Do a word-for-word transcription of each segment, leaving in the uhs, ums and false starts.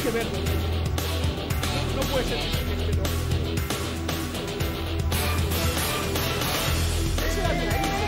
que verlo. No, no puede ser que se no. Ese era el ahí.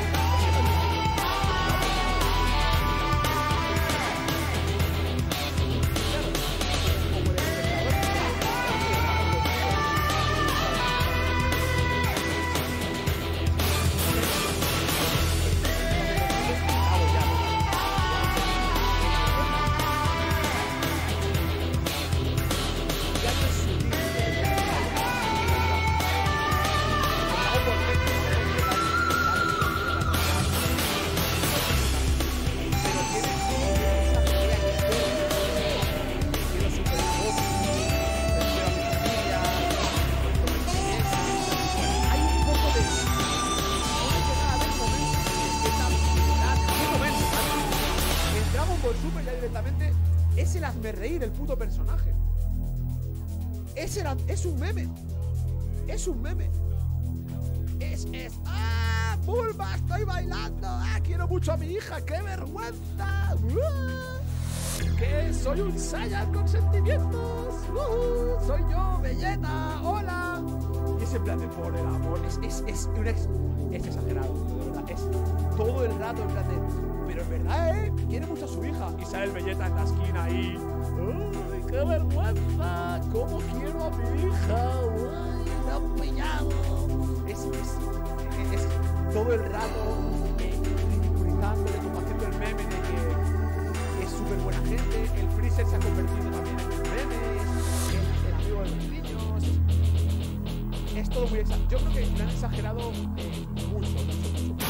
Reír el puto personaje. Es, el, es un meme. Es un meme. Es, es. ¡Ah! ¡Bulma! ¡Estoy bailando! ¡Ah! ¡Quiero mucho a mi hija! ¡Qué vergüenza! ¡Uh! ¡Que soy un Saiyan con sentimientos! ¡Uh! ¡Soy yo, Vegeta! ¡Hola! Y ese plan de por el amor. Es, es, es, un ex, es exagerado. De verdad. Es todo el rato en plan de. Pero en verdad, ¿eh? Quiere mucho a su hija. Y sale el Vegeta en la esquina ahí. ¡Uy, qué vergüenza! ¿Cómo quiero a mi hija? ¡Uy, la han pillado! Es, es, es, es todo el rato eh, ridiculizándole, como haciendo el meme de que es súper buena gente. El Freezer se ha convertido también en un meme. Es el amigo de los niños. Es todo muy exagerado. Yo creo que lo han exagerado eh, mucho, mucho, mucho.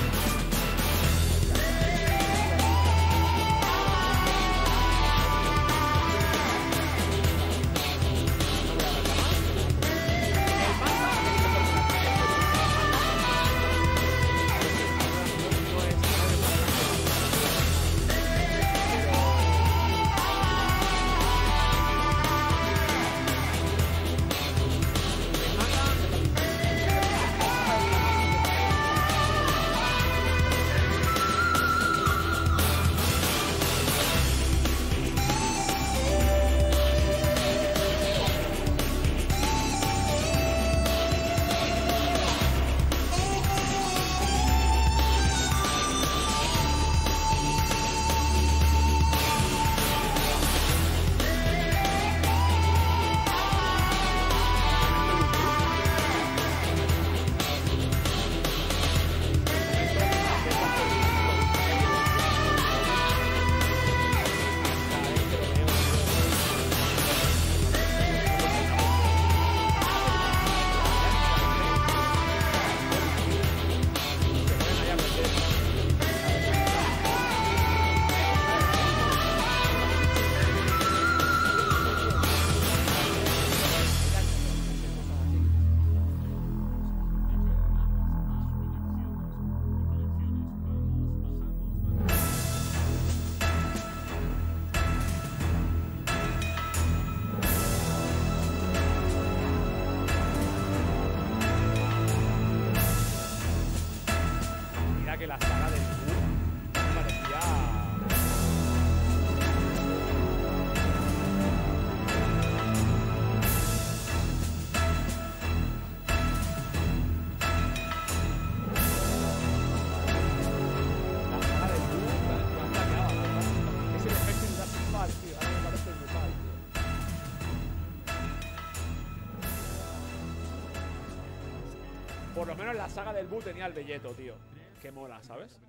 Por lo menos la saga del Buu tenía el Belleto, tío. Que mola, ¿sabes?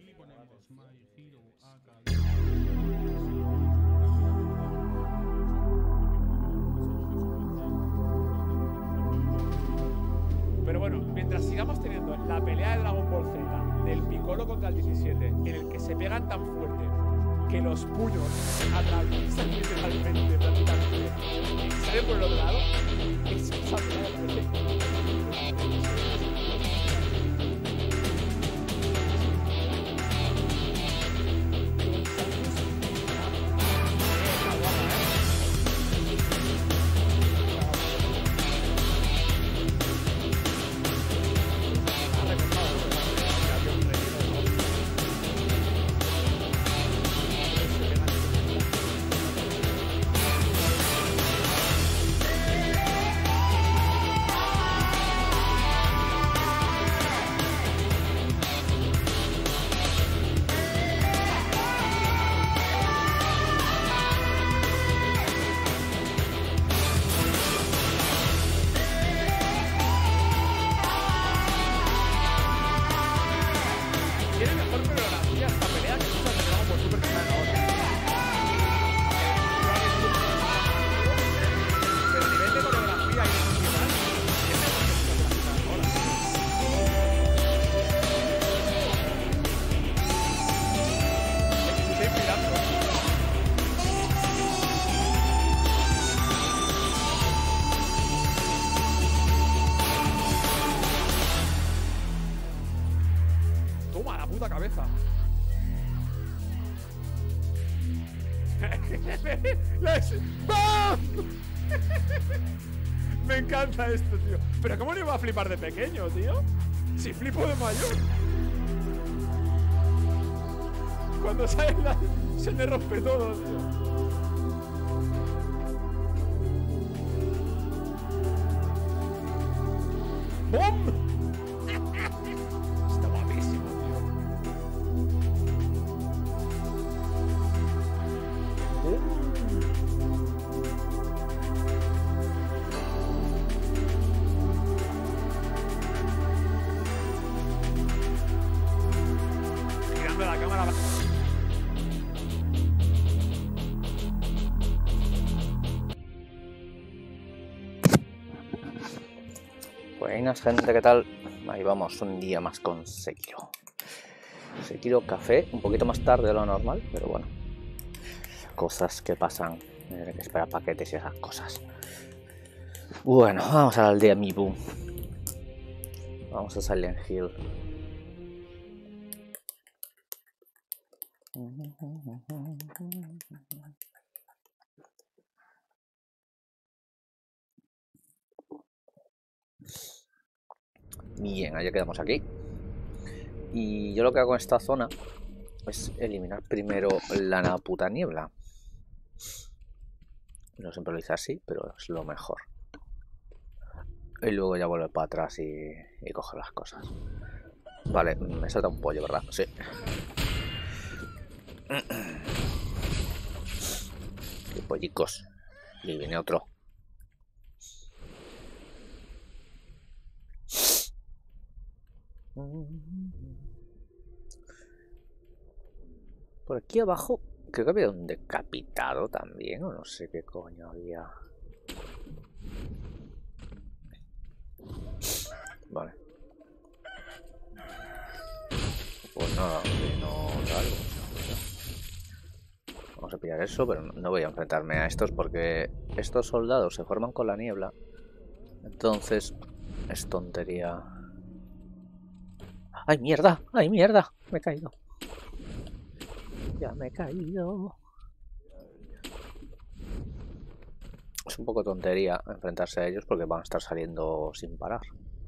Pero bueno, mientras sigamos teniendo la pelea de Dragon Ball Z, del Piccolo contra el diecisiete, en el que se pegan tan fuerte que los puños atraviesan literalmente, prácticamente, y salen por el otro lado, es esa pelea de coreografía esta pelea que muchas de Dragon Ball Super que salen ahora. Pero el nivel de coreografía y de emocional es mejor que muchas de las que salen ahora. Es que se está inspirando. Toma la puta cabeza. ¡Bam! Me encanta esto, tío. Pero ¿cómo no iba a flipar de pequeño, tío? Si flipo de mayor. Cuando sale la... se me rompe todo, tío. ¡Bum! La cámara. Buenas, gente, ¿qué tal? Ahí vamos, un día más con Sekiro. Sekiro café, un poquito más tarde de lo normal, pero bueno. Cosas que pasan. Hay que esperar paquetes y esas cosas. Bueno, vamos a la aldea Mibu. Vamos a Silent Hill. Bien, ya quedamos aquí. Y yo lo que hago en esta zona es eliminar primero la puta niebla. No siempre lo hice así, pero es lo mejor. Y luego ya vuelve para atrás y, y coge las cosas. Vale, me salta un pollo, ¿verdad? Sí. Qué pollicos. Y viene otro. Por aquí abajo creo que había un decapitado también, o no sé qué coño había. Vale. Pues nada, que no tal. Vamos a pillar eso, pero no voy a enfrentarme a estos porque estos soldados se forman con la niebla. Entonces es tontería. ¡Ay, mierda! ¡Ay, mierda! Me he caído. Ya me he caído. Es un poco tontería enfrentarse a ellos porque van a estar saliendo sin parar.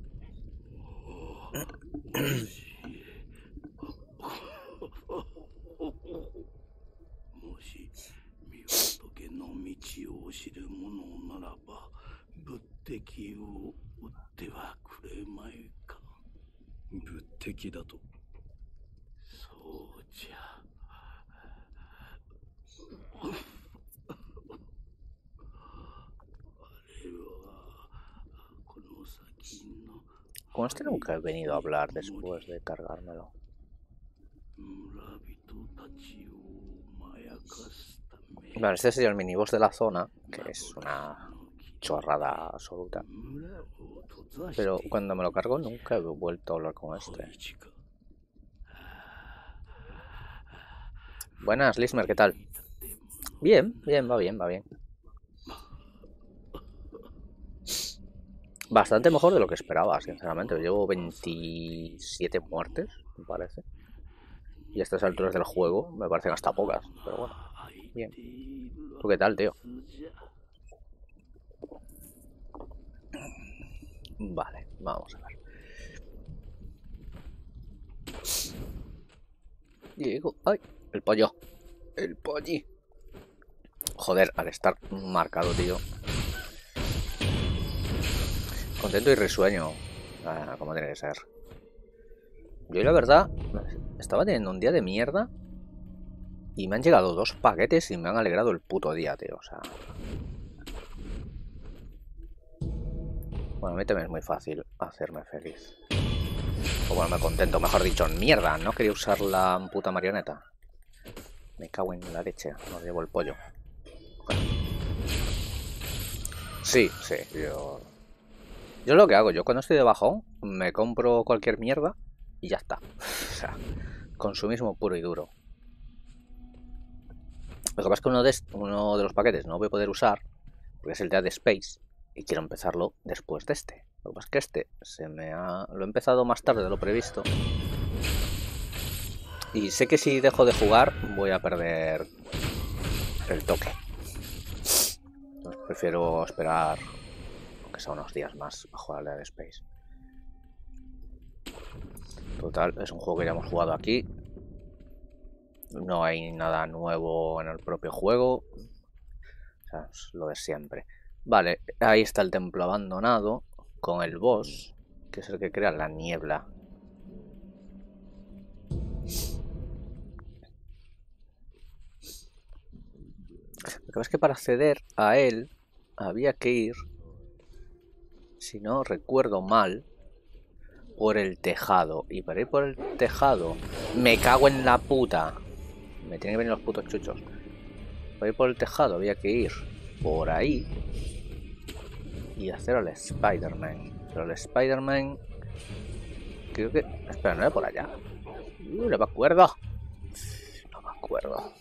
Con este nunca he venido a hablar después de cargármelo. Vale, este sería el miniboss de la zona, que es una chorrada absoluta. Pero cuando me lo cargo nunca he vuelto a hablar con este. Buenas, Lismer, ¿qué tal? Bien, bien, va bien, va bien. Bastante mejor de lo que esperaba, sinceramente. Llevo veintisiete muertes, me parece. Y a estas alturas del juego me parecen hasta pocas, pero bueno. Bien. ¿Tú qué tal, tío? Vale, vamos a ver. Diego, ¡ay! El pollo. El polli. Joder, al estar marcado, tío. Contento y risueño. Ah, como tiene que ser. Yo la verdad estaba teniendo un día de mierda y me han llegado dos paquetes y me han alegrado el puto día, tío. O sea... Bueno, a mí también es muy fácil hacerme feliz. O bueno, me contento, mejor dicho, mierda, no quería usar la puta marioneta. Me cago en la leche, no llevo el pollo. Sí, sí, yo... Yo lo que hago, yo cuando estoy de bajón, me compro cualquier mierda y ya está. O sea, consumismo puro y duro. Lo que pasa es que uno de, uno de los paquetes no voy a poder usar, porque es el de Dead Space, y quiero empezarlo después de este. Lo que pasa es que este se me ha... lo he empezado más tarde de lo previsto. Y sé que si dejo de jugar voy a perder el toque. Entonces prefiero esperar, aunque sea unos días más, a jugar al Dead Space. Total, es un juego que ya hemos jugado aquí. No hay nada nuevo en el propio juego. O sea, es lo de siempre. Vale, ahí está el templo abandonado con el boss, que es el que crea la niebla. Lo que pasa es que para acceder a él había que ir, si no recuerdo mal, por el tejado. Y para ir por el tejado, me cago en la puta. Me tienen que venir los putos chuchos. Para ir por el tejado había que ir por ahí y hacer al Spider-Man. Pero el Spider-Man, creo que... Espera, ¿no era por allá? Uh, no me acuerdo. No me acuerdo.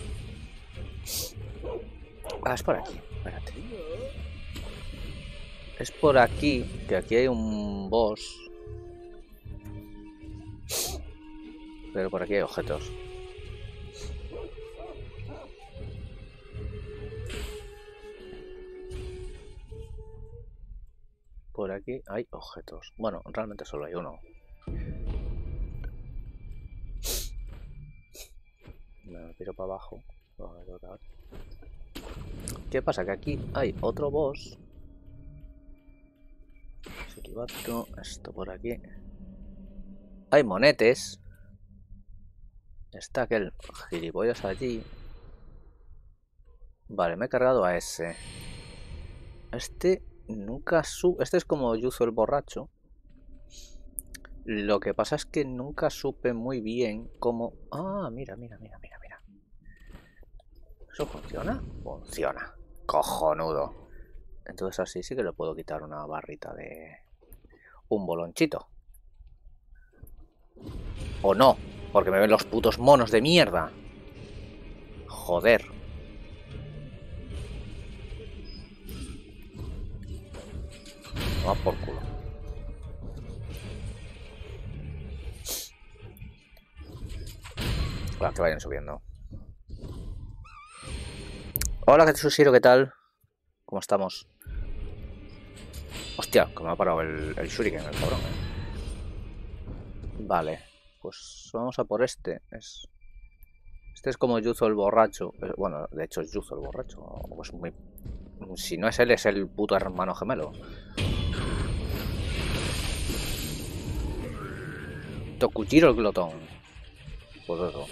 Ah, es por aquí. Espérate. Es por aquí, que aquí hay un boss. Pero por aquí hay objetos. Por aquí hay objetos. Bueno, realmente solo hay uno. Me tiro para abajo. ¿Qué pasa? Que aquí hay otro boss. Esto por aquí. Hay monetes. Está aquel gilipollas allí. Vale, me he cargado a ese. Este nunca su... Este es como Yuzo el borracho. Lo que pasa es que nunca supe muy bien cómo... Ah, mira, mira, mira, mira, mira. ¿Eso funciona? Funciona. Cojonudo. Entonces así sí que le puedo quitar una barrita de... un bolonchito. O no, porque me ven los putos monos de mierda. Joder. Va por culo. Hola, que vayan subiendo. Hola, Getsushiro, ¿qué tal? ¿Cómo estamos? Hostia, que me ha parado el, el shuriken, el cabrón, ¿eh? Vale, pues vamos a por este. Es... Este es como Yuzo el borracho. Bueno, de hecho es Yuzo el borracho. Pues muy... Si no es él, es el puto hermano gemelo. Tokuchiro el glotón. Pues eso.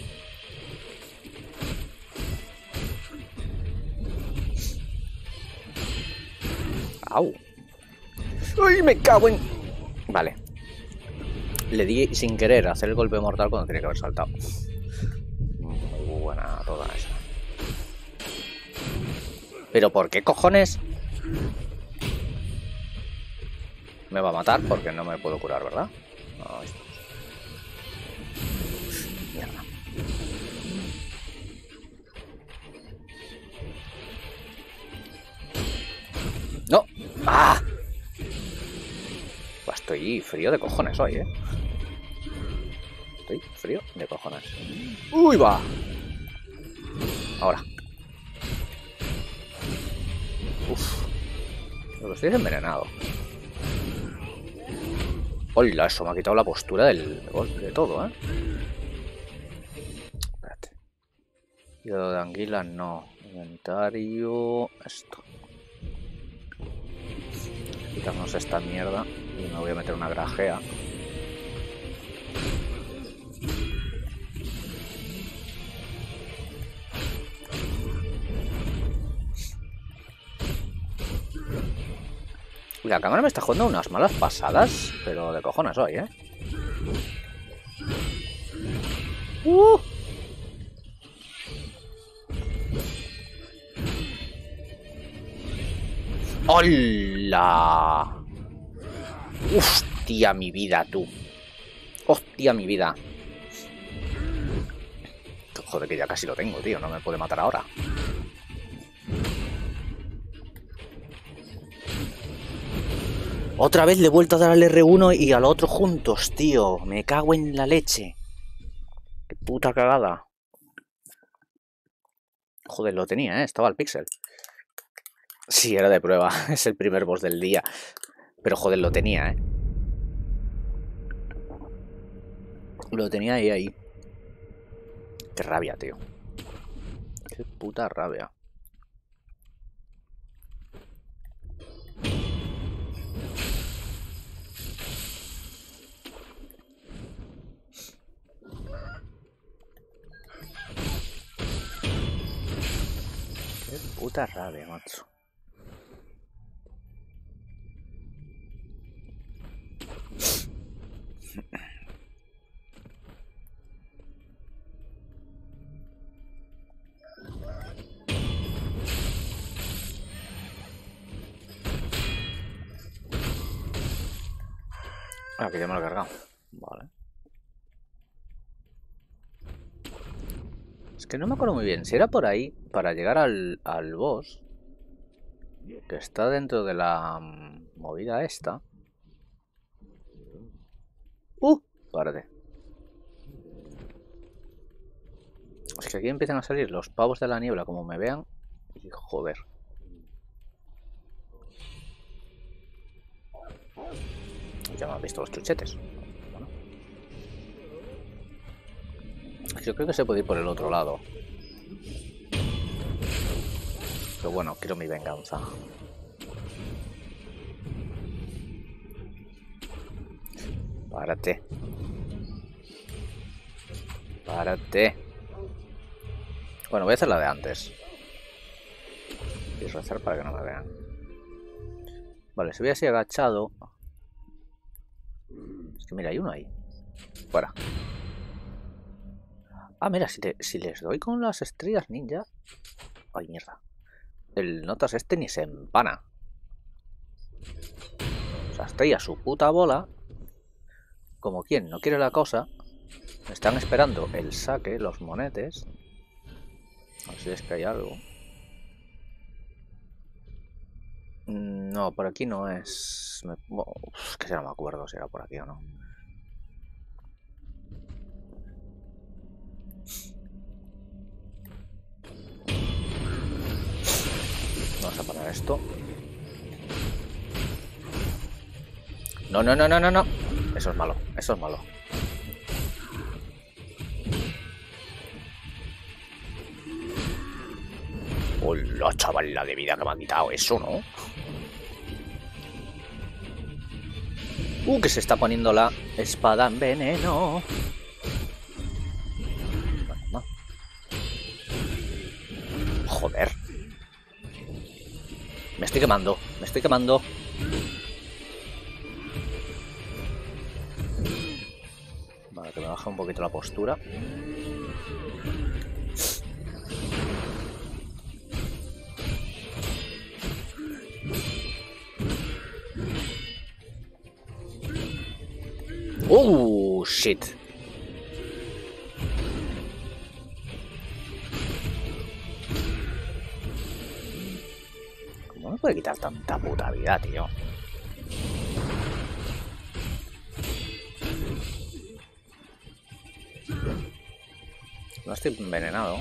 ¡Au! ¡Uy, me cago en! Vale. Le di sin querer hacer el golpe mortal cuando tenía que haber saltado. Muy buena toda esa. ¿Pero por qué cojones? Me va a matar porque no me puedo curar, ¿verdad? No, mierda. ¡No! ¡Ah! Pues estoy frío de cojones hoy, ¿eh? Estoy frío de cojones. ¡Uy, va! Ahora. Uf. Pero estoy envenenado. Hola, eso me ha quitado la postura del golpe de todo, ¿eh? Espérate. Hígado de anguila, no. Inventario. Esto. Quitarnos esta mierda. Y me voy a meter una grajea. La cámara me está jugando unas malas pasadas, pero de cojones hoy, ¿eh? ¡Uh! ¡Hola! ¡Hostia, mi vida, tú! ¡Hostia, mi vida! Joder, que ya casi lo tengo, tío. No me puede matar ahora. Otra vez le he vuelto a dar al erre uno y al otro juntos, tío. Me cago en la leche. Qué puta cagada. Joder, lo tenía, ¿eh? Estaba el pixel. Sí, era de prueba. Es el primer boss del día. Pero joder, lo tenía, ¿eh? Lo tenía ahí, ahí. Qué rabia, tío. Qué puta rabia. Qué puta rabia, macho. Ah, que ya me lo he cargado. Vale. Es que no me acuerdo muy bien. Si era por ahí, para llegar al, al boss, que está dentro de la um, movida esta. ¡Uh! Párate. Es que aquí empiezan a salir los pavos de la niebla, como me vean. Y joder. Ya me han visto los chuchetes. Bueno. Yo creo que se puede ir por el otro lado. Pero bueno, quiero mi venganza. Párate. Párate. Bueno, voy a hacer la de antes. Y rezar para que no me vean. Vale, si voy así agachado... Es que mira, hay uno ahí. Fuera. Ah, mira, si, te, si les doy con las estrellas ninja... Ay, mierda. El notas este ni se empana. O sea, está ahí a su puta bola. Como quien no quiere la cosa. Están esperando el saque, los monetes. A ver si es que hay algo. No, por aquí no es... Me... Uf, que ya no me acuerdo si era por aquí o no. Vamos a poner esto. No, no, no, no, no, no. Eso es malo, eso es malo. Hola, chaval, la de vida que me ha quitado eso, ¿no? Uh, que se está poniendo la espada en veneno. Bueno, joder. Me estoy quemando, me estoy quemando. Vale, que me baja un poquito la postura. Oh, shit. ¿Cómo me puede quitar tanta puta vida, tío? No estoy envenenado.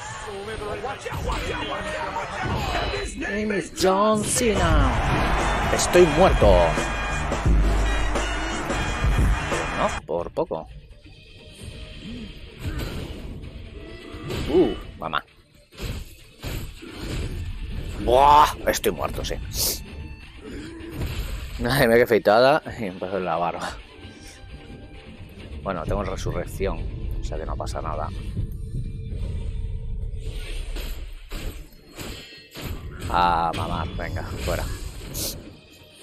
My name is John Cena. Estoy muerto. No, por poco. Uh, mamá. Buah, estoy muerto, sí. Ay, me he afeitada y empezó en la barba. Bueno, tengo resurrección, o sea que no pasa nada. Ah, mamá, venga, fuera.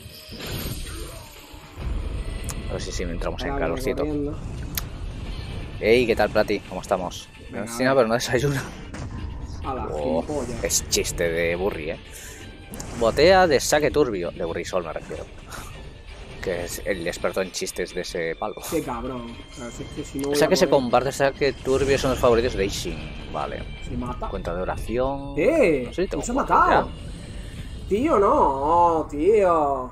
A ver si sí entramos en calorcito. Ey, ¿qué tal, Plati? ¿Cómo estamos? Me Venga, encima, a ver. pero no desayuna. A la Oh, gilipollas. es chiste de Burri, ¿eh? Botella de saque turbio. De Burrisol me refiero. Que es el experto en chistes de ese palo. Qué cabrón. O sea, si es que si no O voy sea a que se poder- comparte saque turbio, son los favoritos de Ishin. Vale. Se mata. Cuenta de oración. ¡Eh! No sé si tengo ¿No se ha cuatro matado? ya. Tío, no, tío.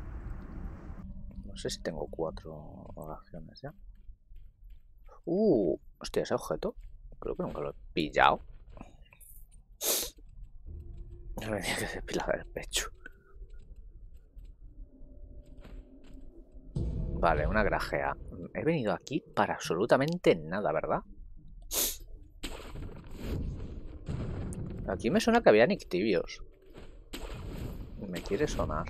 No sé si tengo cuatro oraciones ya. Uh, hostia, ese objeto. Creo que nunca lo he pillado. No me tenía que depilar el pecho. Vale, una grajea. He venido aquí para absolutamente nada, ¿verdad? Aquí me suena que había nictibios. Me quiere sonar.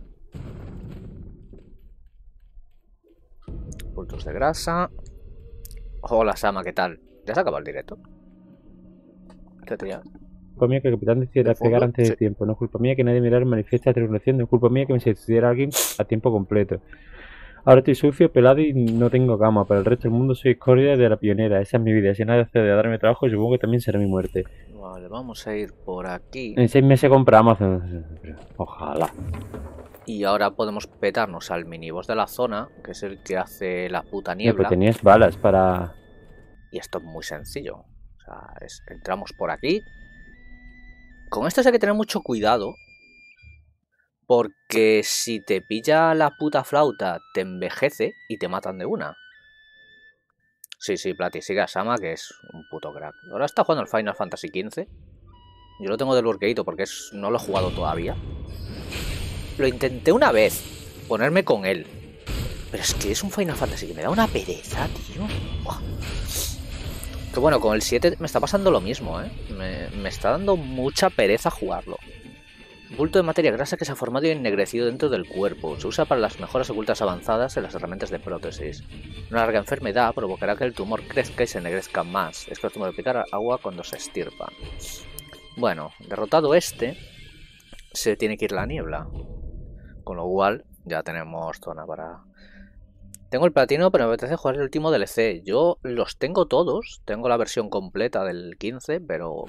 Bultos de grasa. Hola, Sama, ¿qué tal? ¿Ya se acabó el directo? ¿Qué te llamas? Culpa mía que el capitán decidiera ¿De fondo? pegar antes Sí. de tiempo. No es culpa mía que nadie mirara el manifiesto de tripulación. No es culpa mía que me sucediera alguien a tiempo completo. Ahora estoy sucio, pelado y no tengo cama. Para el resto del mundo soy escoria de la pionera. Esa es mi vida. Si nadie accede a darme trabajo, supongo que también será mi muerte. Vale, vamos a ir por aquí. En seis meses compra Amazon. Ojalá. Y ahora podemos petarnos al miniboss de la zona, que es el que hace la puta Mira, pues niebla. tenías balas para... Y esto es muy sencillo. O sea, es- entramos por aquí. Con esto hay que tener mucho cuidado. Porque si te pilla la puta flauta, te envejece y te matan de una. Sí, sí, Plati, sigue a Sama, que es un puto crack. Ahora está jugando el Final Fantasy quince. Yo lo tengo desbloqueadito porque es, no lo he jugado todavía. Lo intenté una vez, ponerme con él. Pero es que es un Final Fantasy que me da una pereza, tío. Buah. Que bueno, con el siete me está pasando lo mismo, ¿eh? Me, me está dando mucha pereza jugarlo. Bulto de materia grasa que se ha formado y ennegrecido dentro del cuerpo. Se usa para las mejoras ocultas avanzadas en las herramientas de prótesis. Una larga enfermedad provocará que el tumor crezca y se ennegrezca más. Es costumbre aplicar agua cuando se estirpa. Bueno, derrotado este, se tiene que ir la niebla. Con lo cual, ya tenemos zona para... Tengo el platino, pero me apetece jugar el último D L C. Yo los tengo todos. Tengo la versión completa del quince, pero...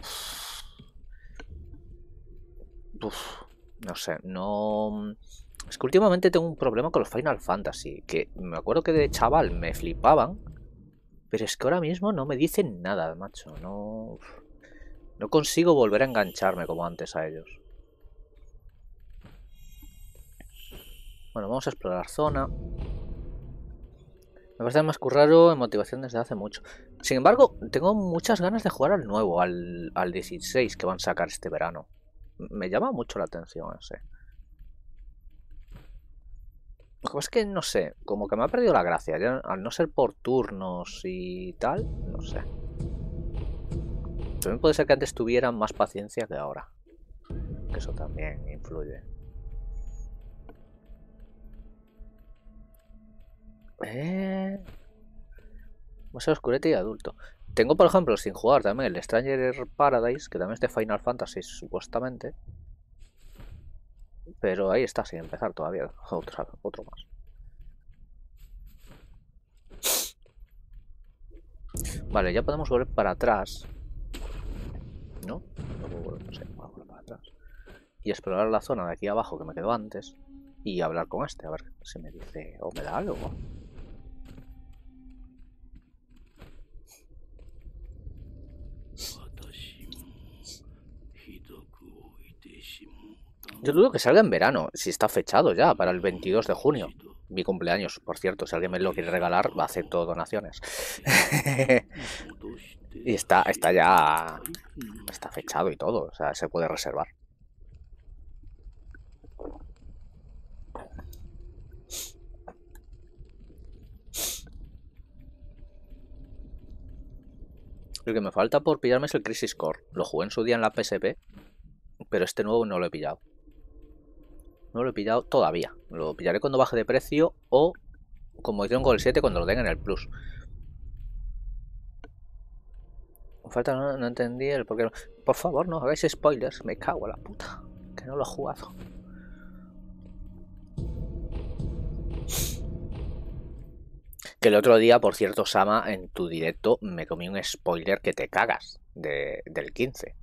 Uf, no sé, no... Es que últimamente tengo un problema con los Final Fantasy. Que me acuerdo que de chaval me flipaban. Pero es que ahora mismo no me dicen nada, macho. No... No consigo volver a engancharme como antes a ellos. Bueno, vamos a explorar zona. Me parece más curraro en motivación desde hace mucho. Sin embargo, tengo muchas ganas de jugar al nuevo, al, al dieciséis que van a sacar este verano. Me llama mucho la atención ese. Lo que pasa es que no sé, como que me ha perdido la gracia. Ya, al no ser por turnos y tal, no sé. También puede ser que antes tuvieran más paciencia que ahora. Que eso también influye. Eh... Museo oscurete y adulto. Tengo, por ejemplo, sin jugar también el Stranger Paradise, que también es de Final Fantasy, supuestamente. Pero ahí está, sin empezar todavía. Otra, otro más. Vale, ya podemos volver para atrás. ¿No? No puedo volver, no sé, voy a volver para atrás. Y explorar la zona de aquí abajo que me quedó antes. Y hablar con este, a ver si me dice o me da algo. Yo dudo que salga en verano, si está fechado ya para el veintidós de junio. Mi cumpleaños, por cierto, si alguien me lo quiere regalar, acepto donaciones. Y está, está ya... Está fechado y todo, o sea, se puede reservar. Lo que me falta por pillarme es el Crisis Core. Lo jugué en su día en la P S P, pero este nuevo no lo he pillado. No lo he pillado todavía. Lo pillaré cuando baje de precio o, como hicieron con el siete, cuando lo tengan en el Plus. Me falta, no, no entendí el por qué. No. Por favor, no hagáis spoilers. Me cago en la puta. Que no lo he jugado. Que el otro día, por cierto, Sama, en tu directo me comí un spoiler que te cagas de, del quince.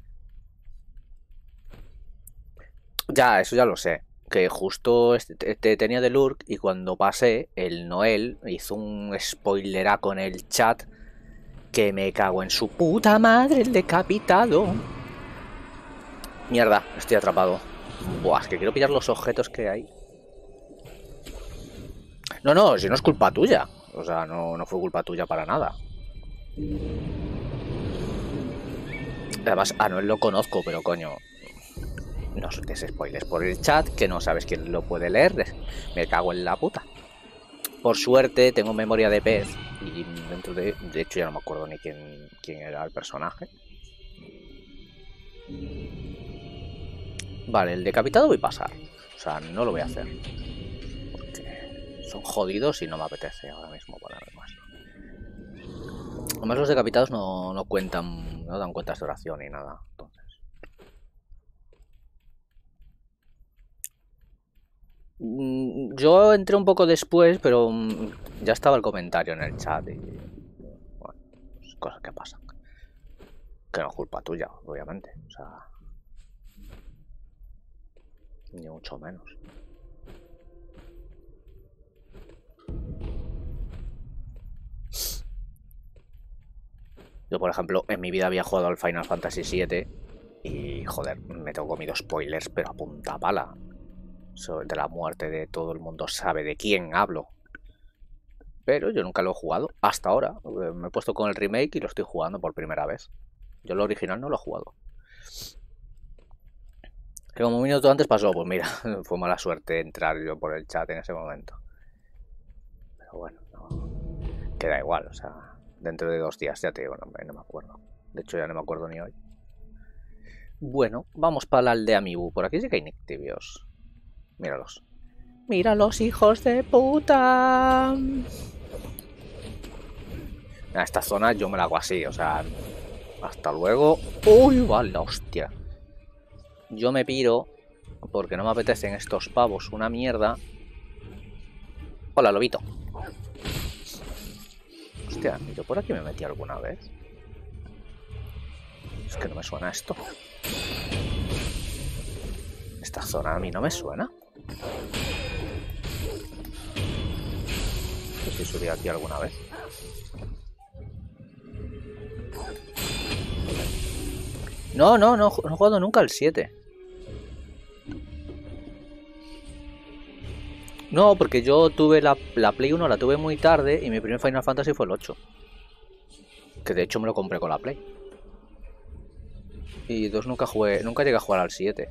Ya, eso ya lo sé. Que justo este, te tenía de lurk y cuando pasé, el Noel hizo un spoileraco en el chat que me cago en su puta madre, el decapitado. Mierda, estoy atrapado. Buah, es que quiero pillar los objetos que hay. No, no, si no es culpa tuya. O sea, no, no fue culpa tuya para nada. Además, a Noel lo conozco, pero coño, no des spoilers por el chat, que no sabes quién lo puede leer. Me cago en la puta. Por suerte tengo memoria de pez y dentro de... De hecho ya no me acuerdo ni quién, quién era el personaje. Vale, el decapitado voy a pasar. O sea, no lo voy a hacer. Porque son jodidos y no me apetece ahora mismo ponerme más. Además los decapitados no, no cuentan, no dan cuentas de oración ni nada. Entonces. Yo entré un poco después, pero ya estaba el comentario en el chat y... Bueno, pues cosas que pasan. Que no es culpa tuya, obviamente. O sea... Ni mucho menos. Yo, por ejemplo, en mi vida había jugado al Final Fantasy siete y, joder, me tengo comido spoilers, pero a punta pala. Sobre de la muerte de todo el mundo sabe de quién hablo. Pero yo nunca lo he jugado hasta ahora. Me he puesto con el remake y lo estoy jugando por primera vez. Yo lo original no lo he jugado. Que como un minuto antes pasó, pues mira, fue mala suerte entrar yo por el chat en ese momento. Pero bueno, no, queda igual, o sea, dentro de dos días ya te digo, no, no me acuerdo. De hecho ya no me acuerdo ni hoy. Bueno, vamos para la aldea Mibu. Por aquí sí que hay nictibios. Míralos. ¡Míralos, hijos de puta! En esta zona yo me la hago así, o sea, hasta luego. ¡Uy, vale, hostia! Yo me piro porque no me apetecen estos pavos una mierda. Hola, lobito. Hostia, ¿yo por aquí me metí alguna vez? Es que no me suena esto. Esta zona a mí no me suena. No sé si subí aquí alguna vez. No, no, no, no he jugado nunca al siete. No, porque yo tuve la, la Play uno, la tuve muy tarde y mi primer Final Fantasy fue el ocho. Que de hecho me lo compré con la Play. Y dos nunca jugué, nunca llegué a jugar al siete.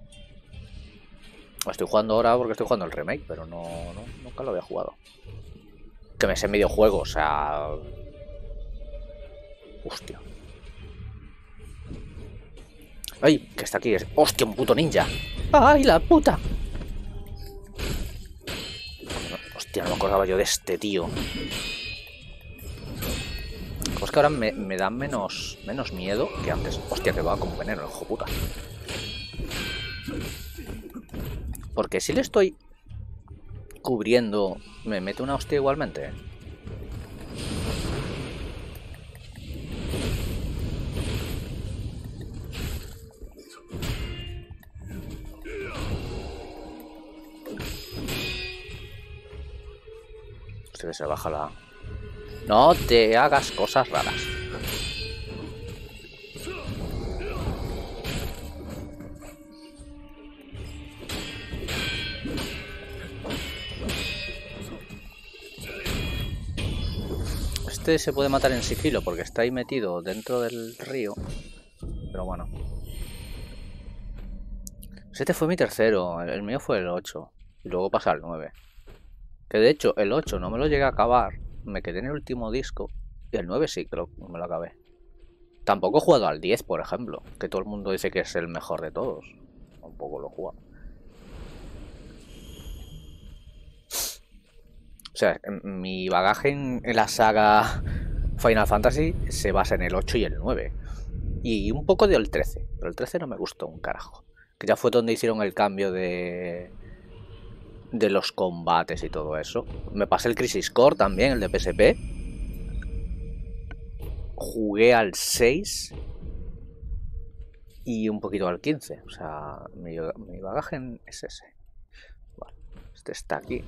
Estoy jugando ahora porque estoy jugando el remake, pero no, no nunca lo había jugado. Que me sé medio juego, o sea... Hostia. ¡Ay! Que está aquí. Es... ¡Hostia! Un puto ninja. ¡Ay, la puta! Hostia, no me acordaba yo de este tío. Pues que ahora me, me da menos, menos miedo que antes. Hostia, que va como veneno, el hijo puta. Porque si le estoy cubriendo, me mete una hostia igualmente. Hostia, que se baja la... No te hagas cosas raras. Este se puede matar en sigilo porque está ahí metido dentro del río. Pero bueno. Este fue mi tercero. El mío fue el ocho. Y luego pasa al nueve. Que de hecho el ocho no me lo llegué a acabar. Me quedé en el último disco. Y el nueve sí que lo, me lo acabé. Tampoco he jugado al diez, por ejemplo. Que todo el mundo dice que es el mejor de todos. Tampoco lo he jugado. O sea, mi bagaje en, en la saga Final Fantasy se basa en el ocho y el nueve. Y un poco del trece. Pero el trece no me gustó un carajo. Que ya fue donde hicieron el cambio de... de los combates y todo eso. Me pasé el Crisis Core también, el de P S P. Jugué al seis y un poquito al quince. O sea, mi, mi bagaje es ese. Vale, este está aquí.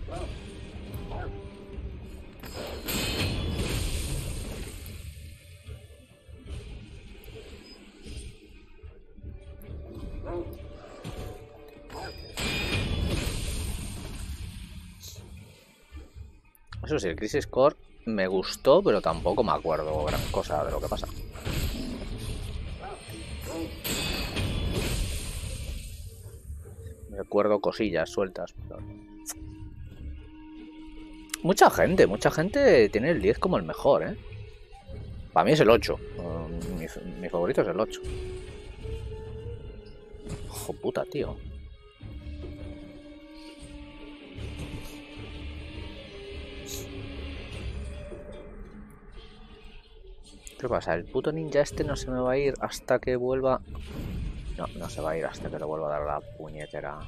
Eso sí, el Crisis Core me gustó, pero tampoco me acuerdo gran cosa de lo que pasa. Me acuerdo cosillas sueltas. Pero... Mucha gente, mucha gente tiene el diez como el mejor, ¿eh? Para mí es el ocho. Mi, mi favorito es el ocho. Ojo puta, tío. ¿Qué pasa? ¿El puto ninja este no se me va a ir hasta que vuelva? No, no se va a ir hasta que le vuelva a dar la puñetera.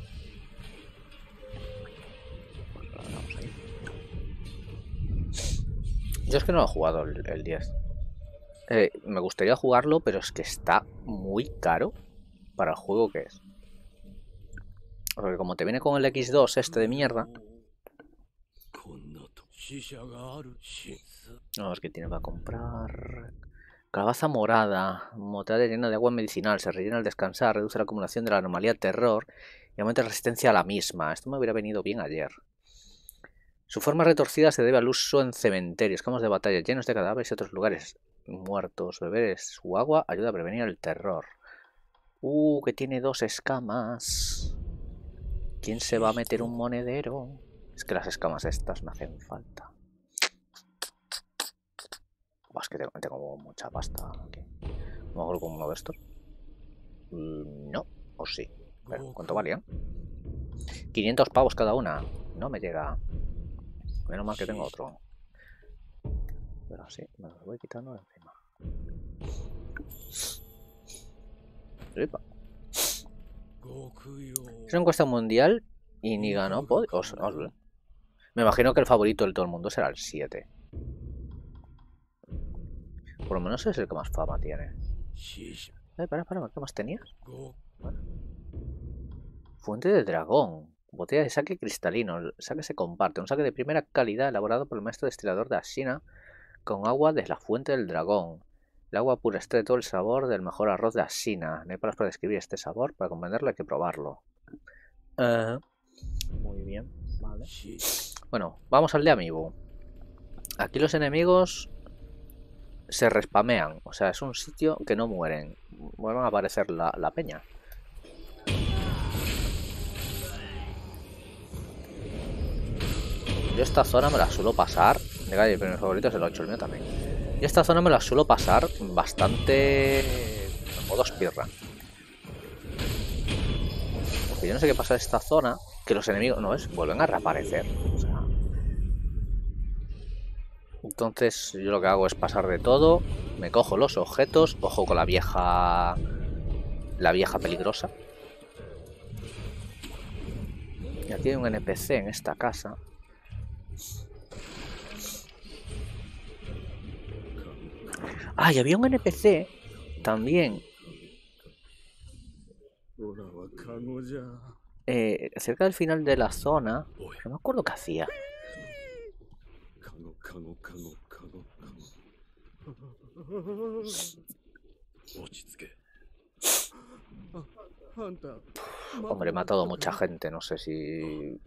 Pues lo damos ahí. Yo es que no he jugado el, el diez. Eh, me gustaría jugarlo, pero es que está muy caro para el juego que es. Porque como te viene con el equis dos este de mierda. No, es que tiene para comprar. Calabaza morada. Motada llena de agua medicinal. Se rellena al descansar. Reduce la acumulación de la anomalía terror. Y aumenta la resistencia a la misma. Esto me hubiera venido bien ayer. Su forma retorcida se debe al uso en cementerios, campos de batalla llenos de cadáveres y otros lugares muertos. Beber su agua ayuda a prevenir el terror. Uh, que tiene dos escamas. ¿Quién se va a meter un monedero? Es que las escamas estas me hacen falta. Oh, es que tengo, tengo mucha pasta aquí. ¿No hago con uno de estos? Mm, no, o sí. Pero, ¿cuánto valían? quinientos pavos cada una. No me llega. Menos mal que tengo otro. Pero así, me los voy quitando de encima. Epa. Es una encuesta mundial y ni ganó. Os, os, me imagino que el favorito de todo el mundo será el siete. Por lo menos es el que más fama tiene. Eh, para, para, ¿qué más tenías? Bueno. Fuente de dragón. Botella de saque cristalino. El saque se comparte. Un saque de primera calidad elaborado por el maestro destilador de Ashina con agua de la fuente del dragón. El agua pura extrae todo el sabor del mejor arroz de Ashina. No hay palabras para describir este sabor. Para comprenderlo hay que probarlo. Uh, muy bien. Vale. Bueno, vamos al de Amiibo. Aquí los enemigos se respamean. O sea, es un sitio que no mueren. Vuelven a aparecer la, la peña. Yo esta zona me la suelo pasar. De calle, pero mi favorito es el ocho, el mío también. Yo esta zona me la suelo pasar bastante en modo speedrun. Porque yo no sé qué pasa en esta zona, que los enemigos, no es, vuelven a reaparecer. O sea, entonces yo lo que hago es pasar de todo, me cojo los objetos, ojo con la vieja, la vieja peligrosa. Y aquí hay un N P C en esta casa. Ah, y había un N P C también eh, cerca del final de la zona. No me acuerdo qué hacía. Hombre, he matado a mucha gente, no sé si...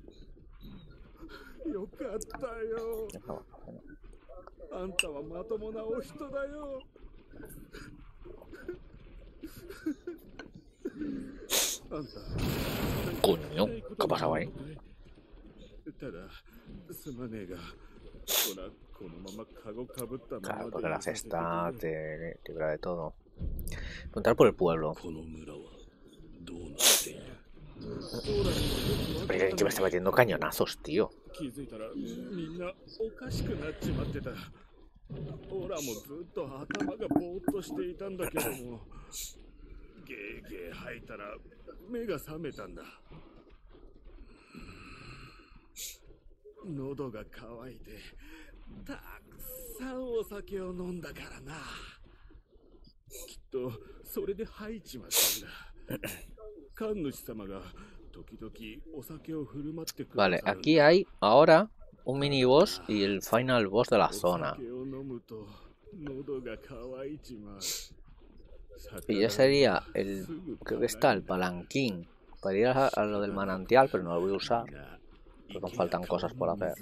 Coño, ¿qué ha pasado ahí? Claro, porque la cesta te libra de todo. Preguntar por el pueblo. Pero que me está metiendo cañonazos, tío. 喉が渇いてたくさんお酒を飲んだからな。きっとそれで吐いちまったんだ。神主様が時々お酒を振る舞ってくださる。 Vale, aquí hay ahora un mini boss y el final boss de la zona. Y ya sería el... creo que está el palanquín para ir a, a lo del manantial, pero no lo voy a usar porque me faltan cosas por hacer.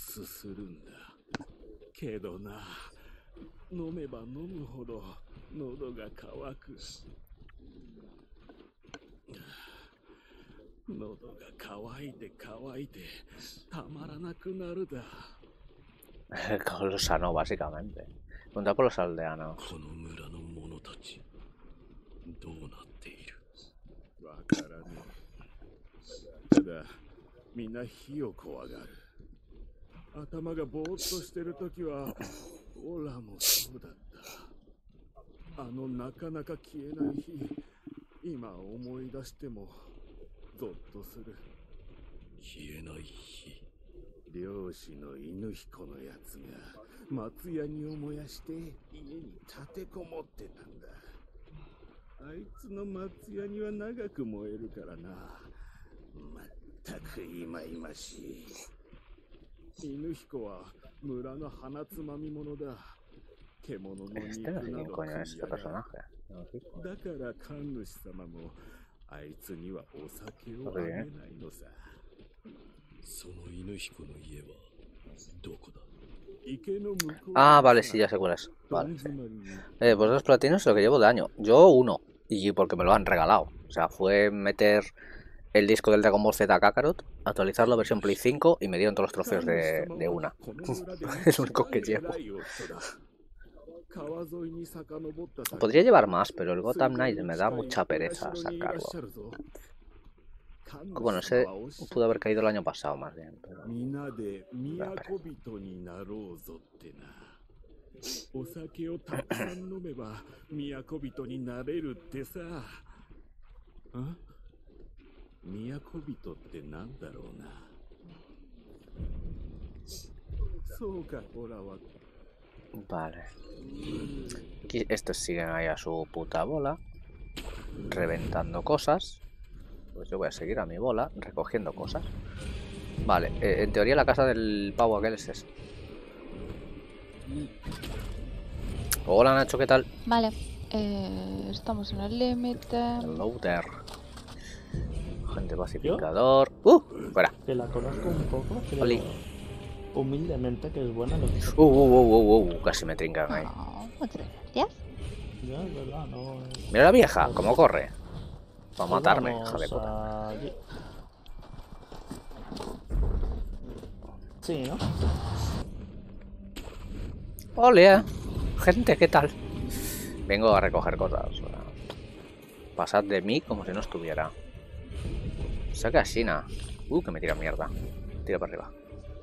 Con los sano, básicamente. Pregunta por los aldeanos. Este no sé quién coño es este personaje. No sé quién. Ah, vale, sí, ya sé cuál es. Vale, sí. Eh, pues dos platinos es lo que llevo de año. Yo uno. Y porque me lo han regalado. O sea, fue meter el disco del Dragon Ball Z Kakarot, actualizarlo a versión Play cinco y me dieron todos los trofeos de, de una. Es lo único que llevo. Podría llevar más, pero el Gotham Knight me da mucha pereza sacarlo. Bueno, ese pudo haber caído el año pasado más bien. Pero... Vale. Aquí estos siguen ahí a su puta bola, reventando cosas. Pues yo voy a seguir a mi bola, recogiendo cosas. Vale, eh, en teoría la casa del pavo aquel es ese. Hola Nacho, ¿qué tal? Vale, eh, estamos en el límite. Hello there. Agente pacificador. ¡Uh! Fuera. Que la conozco un poco, pero Oli. humildemente que es buena lo que es. Uh, uh, uh, uh, uh, casi me trincan ahí. Oh, muchas gracias. Ya, es verdad, no. Mira la vieja, cómo corre. Va a Pues matarme, vamos hija de puta. allí. Sí, ¿no? Hola, gente, ¿qué tal? Vengo a recoger cosas. Pasad de mí como si no estuviera. Saca a Shina. Uh, que me tira mierda. Tira para arriba.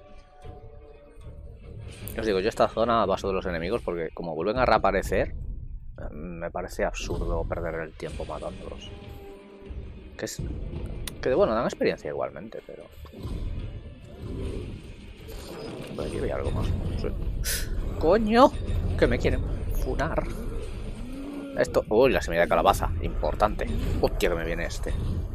Os digo, yo esta zona paso de los enemigos porque como vuelven a reaparecer, me parece absurdo perder el tiempo matándolos. Que es... que bueno, dan experiencia igualmente, pero... Por aquí había algo más. Sí. ¡Coño! Que me quieren funar. Esto... Uy, la semilla de calabaza. Importante. Hostia, que me viene este.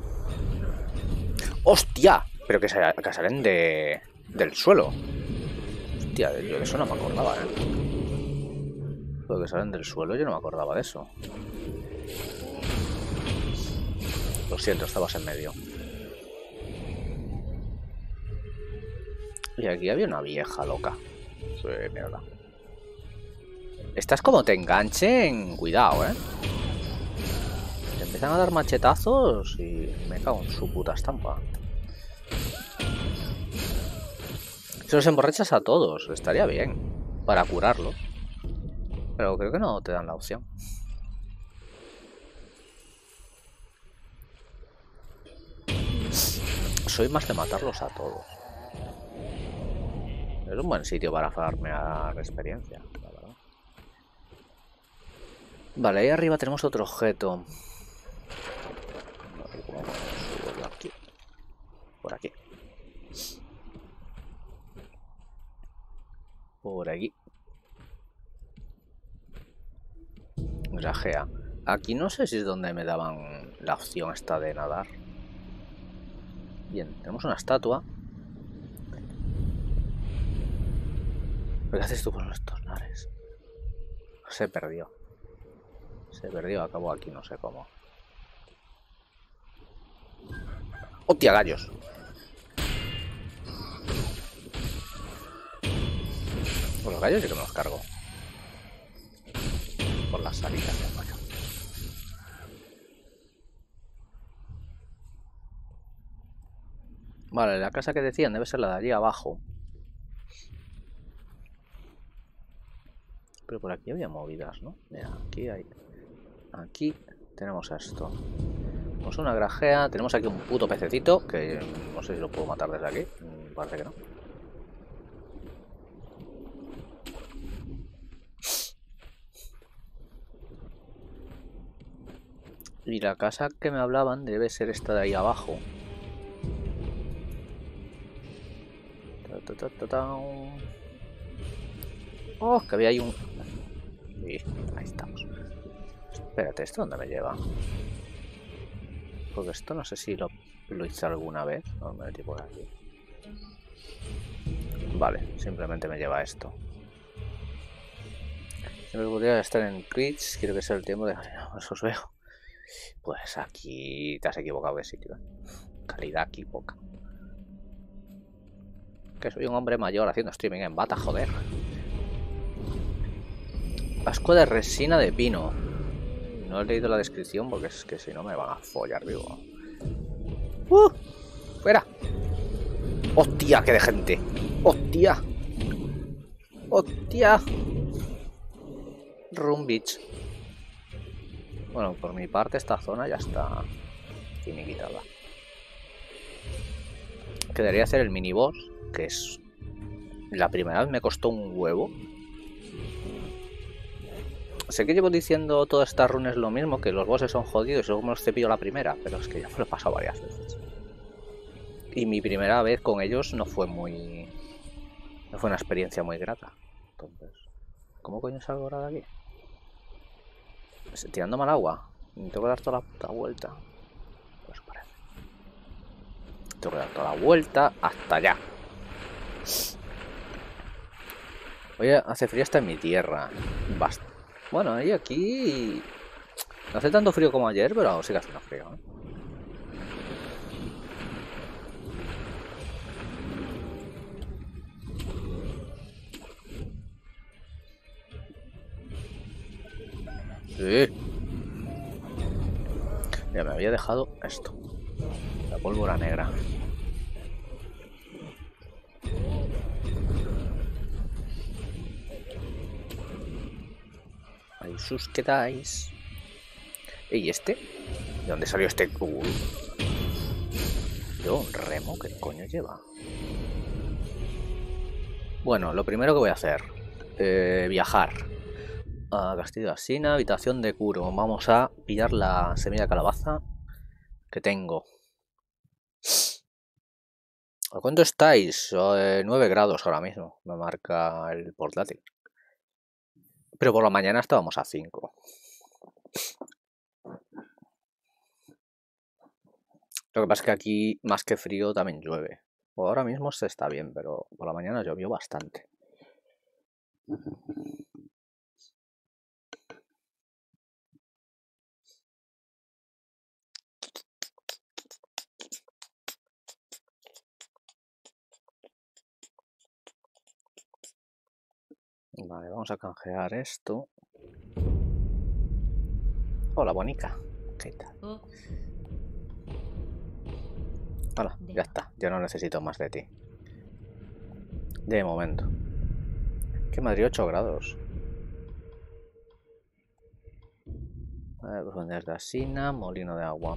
¡Hostia! Pero que, se, que salen de... del suelo. Hostia, yo de eso no me acordaba, ¿eh? Lo que salen del suelo, yo no me acordaba de eso. Lo siento, estabas en medio. Y aquí había una vieja loca. Sí, mierda. Estas como te enganchen, cuidado, ¿eh? Te empiezan a dar machetazos y me cago en su puta estampa. Se los emborrachas a todos, estaría bien para curarlos. Pero creo que no te dan la opción. Soy más de matarlos a todos. Es un buen sitio para farmear experiencia, la verdad. Vale, ahí arriba tenemos otro objeto. Por aquí. Por aquí. grajea. Aquí no sé si es donde me daban la opción esta de nadar. Bien, tenemos una estatua. ¿Qué haces tú con estos lares? Se perdió. Se perdió, acabó aquí, no sé cómo. ¡Hostia, gallos! Pues los gallos sí que me los cargo. Por las salidas del gallo. Vale, la casa que decían debe ser la de allí abajo. Pero por aquí había movidas, ¿no? Mira, aquí hay... Aquí tenemos esto. Tenemos una grajea, tenemos aquí un puto pececito, que no sé si lo puedo matar desde aquí. Parece que no. Y la casa que me hablaban debe ser esta de ahí abajo. Ta, ta, ta, ta. Oh, que había ahí un... Sí, ahí estamos. Espérate, ¿esto dónde me lleva? Porque esto no sé si lo, lo hice alguna vez. No me metí por aquí. Vale, simplemente me lleva a esto. Siempre podría estar en Twitch. Quiero que sea el tiempo de... No, eso os veo. Pues aquí te has equivocado de sitio. Calidad aquí poca. Que soy un hombre mayor haciendo streaming en bata, joder. Asco de resina de pino. No he leído la descripción porque es que si no me van a follar vivo. ¡Uh! ¡Fuera! ¡Hostia, qué de gente! ¡Hostia! ¡Hostia! Room Beach. Bueno, por mi parte esta zona ya está finiquitada. Quedaría hacer el mini boss, que es... La primera vez me costó un huevo. Sé que llevo diciendo todas estas runes lo mismo, que los bosses son jodidos y luego me los cepillo la primera, pero es que ya me lo he pasado varias veces. Y mi primera vez con ellos no fue muy... No fue una experiencia muy grata. Entonces, ¿cómo coño salgo ahora de aquí? Tirando mal agua. Me tengo que dar toda la puta vuelta. Pues parece. Tengo que dar toda la vuelta hasta allá. Oye, hace frío hasta en mi tierra. Basta. Bueno, y aquí no hace tanto frío como ayer, pero aún sigue haciendo frío, ¿eh? Sí. Ya me había dejado esto. La pólvora negra. Ahí sus quedáis. ¿Y este? ¿De dónde salió este culo? Yo, un remo, ¿qué coño lleva? Bueno, lo primero que voy a hacer, eh, viajar a Castillo de Asina, habitación de Kuro. Vamos a pillar la semilla de calabaza que tengo. ¿A cuánto estáis? Eh, nueve grados ahora mismo, me marca el portátil. Pero por la mañana estábamos a cinco. Lo que pasa es que aquí, más que frío, también llueve. O ahora mismo se está bien, pero por la mañana llovió bastante. Vale, vamos a canjear esto. Hola, bonica. ¿Qué tal? Hola, ya está. Ya no necesito más de ti. De momento. ¿Qué Madrid? ocho grados. Vale, profundidades de Asina, molino de agua.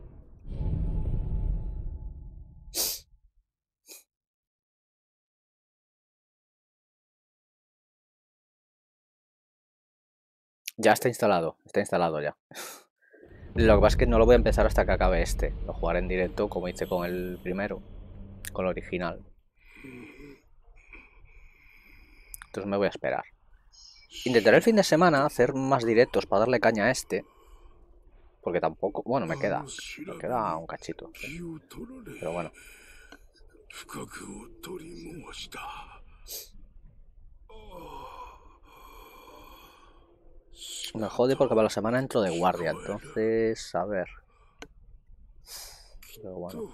Ya está instalado, está instalado ya. Lo que pasa es que no lo voy a empezar hasta que acabe este. Lo jugaré en directo como hice con el primero, con el original. Entonces me voy a esperar. Intentaré el fin de semana hacer más directos para darle caña a este. Porque tampoco... Bueno, me queda... Me queda un cachito. Pero bueno. Me jode porque para la semana entro de guardia. Entonces, a ver. Pero bueno.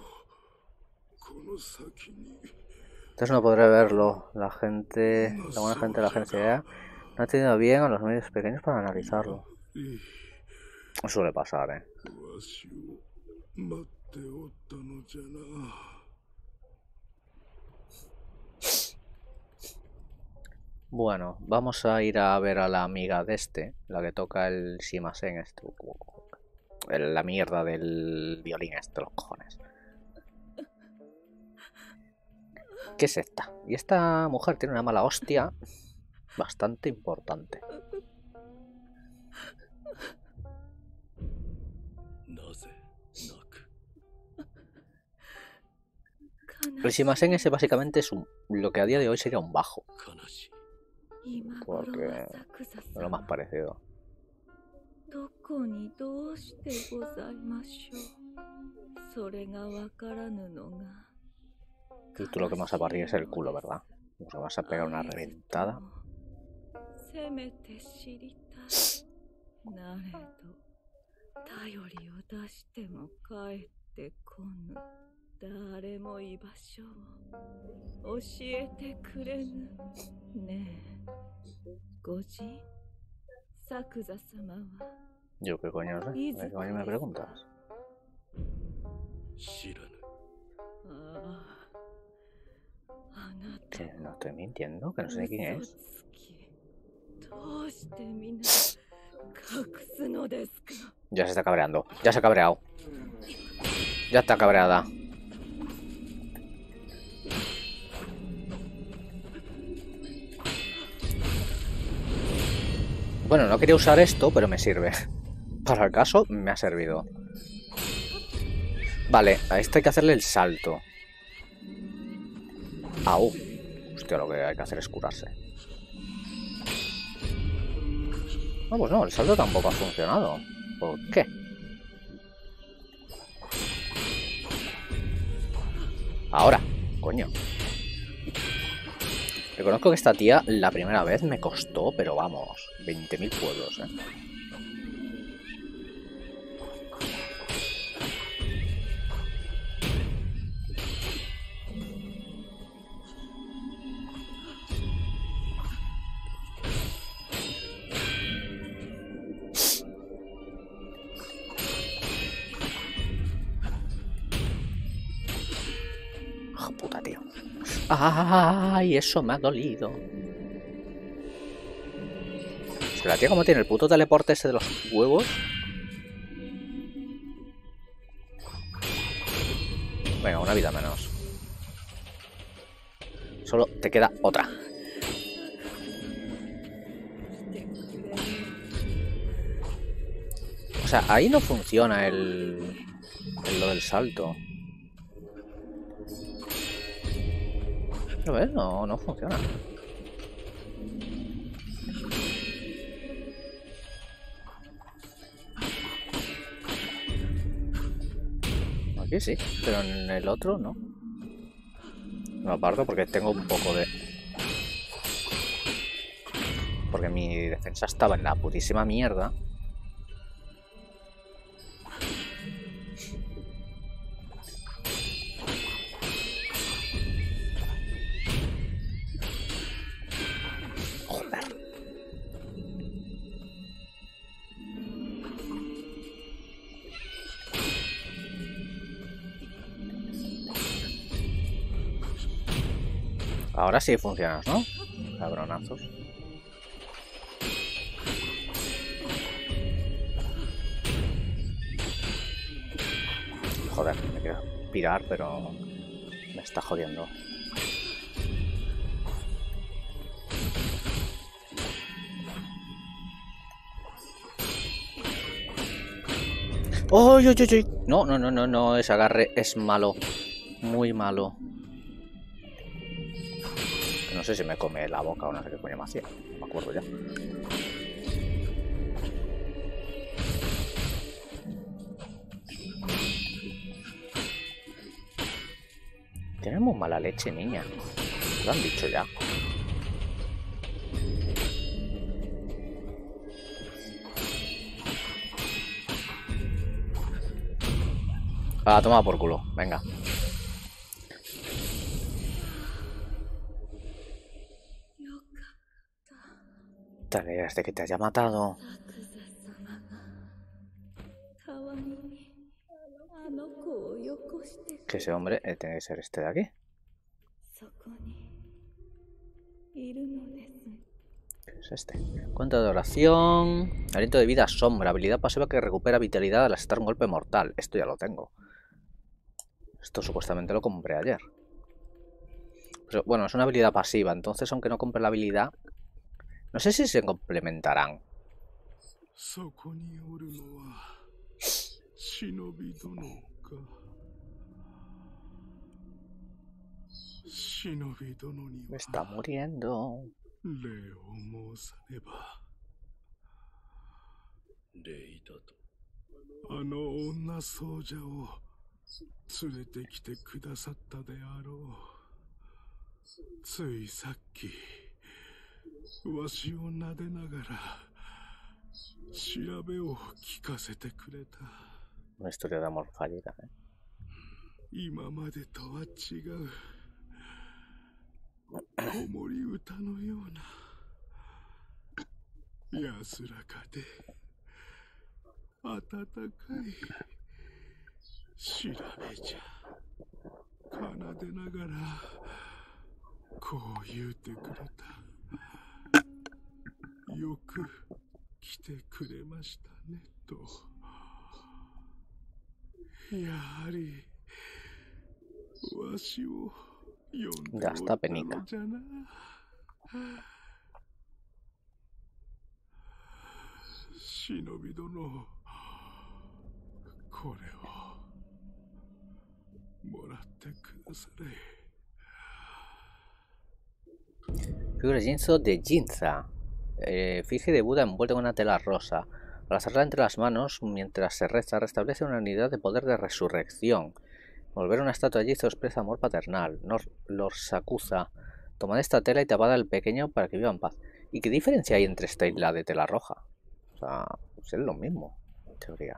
Entonces no podré verlo. La gente... La buena gente de la agencia no ha tenido bien a los medios pequeños para analizarlo. Suele pasar, eh. Bueno, vamos a ir a ver a la amiga de este, la que toca el shimasen este. La mierda del violín este, los cojones. ¿Qué es esta? Y esta mujer tiene una mala hostia bastante importante. El shimasen ese básicamente es un, lo que a día de hoy sería un bajo. Porque es lo más parecido. Y tú lo que vas a partir es el culo, ¿verdad? Nos vas a pegar una reventada. Yo qué coño no sé, ¿qué coño me preguntas? Que no estoy mintiendo, que no sé quién es. Ya se está cabreando, ya se ha cabreado. Ya está cabreada. Bueno, no quería usar esto, pero me sirve. Para el caso, me ha servido. Vale, a esto hay que hacerle el salto. Au. Hostia, lo que hay que hacer es curarse. No, pues no, el salto tampoco ha funcionado. ¿Por qué? Ahora, coño. Reconozco que esta tía la primera vez me costó, pero vamos, veinte mil pueblos, eh. Oh, puta, tío. ¡Ay! Eso me ha dolido. Es que la tía como tiene el puto teleporte ese de los huevos. Venga, una vida menos. Solo te queda otra. O sea, ahí no funciona el... el lo del salto. ¿Lo ves? No, no funciona. Aquí sí, pero en el otro no. No aparto porque tengo un poco de... Porque mi defensa estaba en la putísima mierda. Ahora sí funcionas, ¿no? Cabronazos. Joder, me quiero pirar, pero me está jodiendo. ¡Oh, yo, yo, yo! No, no, no, no, no, ese agarre es malo. Muy malo. no sé si me come la boca o no sé qué coño me hacía. No me acuerdo ya. Tienes muy mala leche, niña. Lo han dicho ya. Ah, toma por culo. Venga. Te alegras de que te haya matado. Que ese hombre eh, tiene que ser este de aquí. ¿Qué es este? Cuenta de oración. Aliento de vida sombra. Habilidad pasiva que recupera vitalidad al asestar un golpe mortal. Esto ya lo tengo. Esto supuestamente lo compré ayer. Pero, bueno, es una habilidad pasiva. Entonces, aunque no compre la habilidad, no sé si se complementarán. Me está muriendo. Una historia de amor fallida, ¿eh? Ya está penica. Figura Jinzo de Jinza. Eh, Fije de Buda envuelta en una tela rosa. Al hacerla entre las manos, mientras se reza, restablece una unidad de poder de resurrección. Volver una estatua de Jinzo expresa amor paternal. Lord Sakuza. Tomad esta tela y tapada al pequeño para que viva en paz. ¿Y qué diferencia hay entre esta y la de tela roja? O sea, pues es lo mismo, en teoría.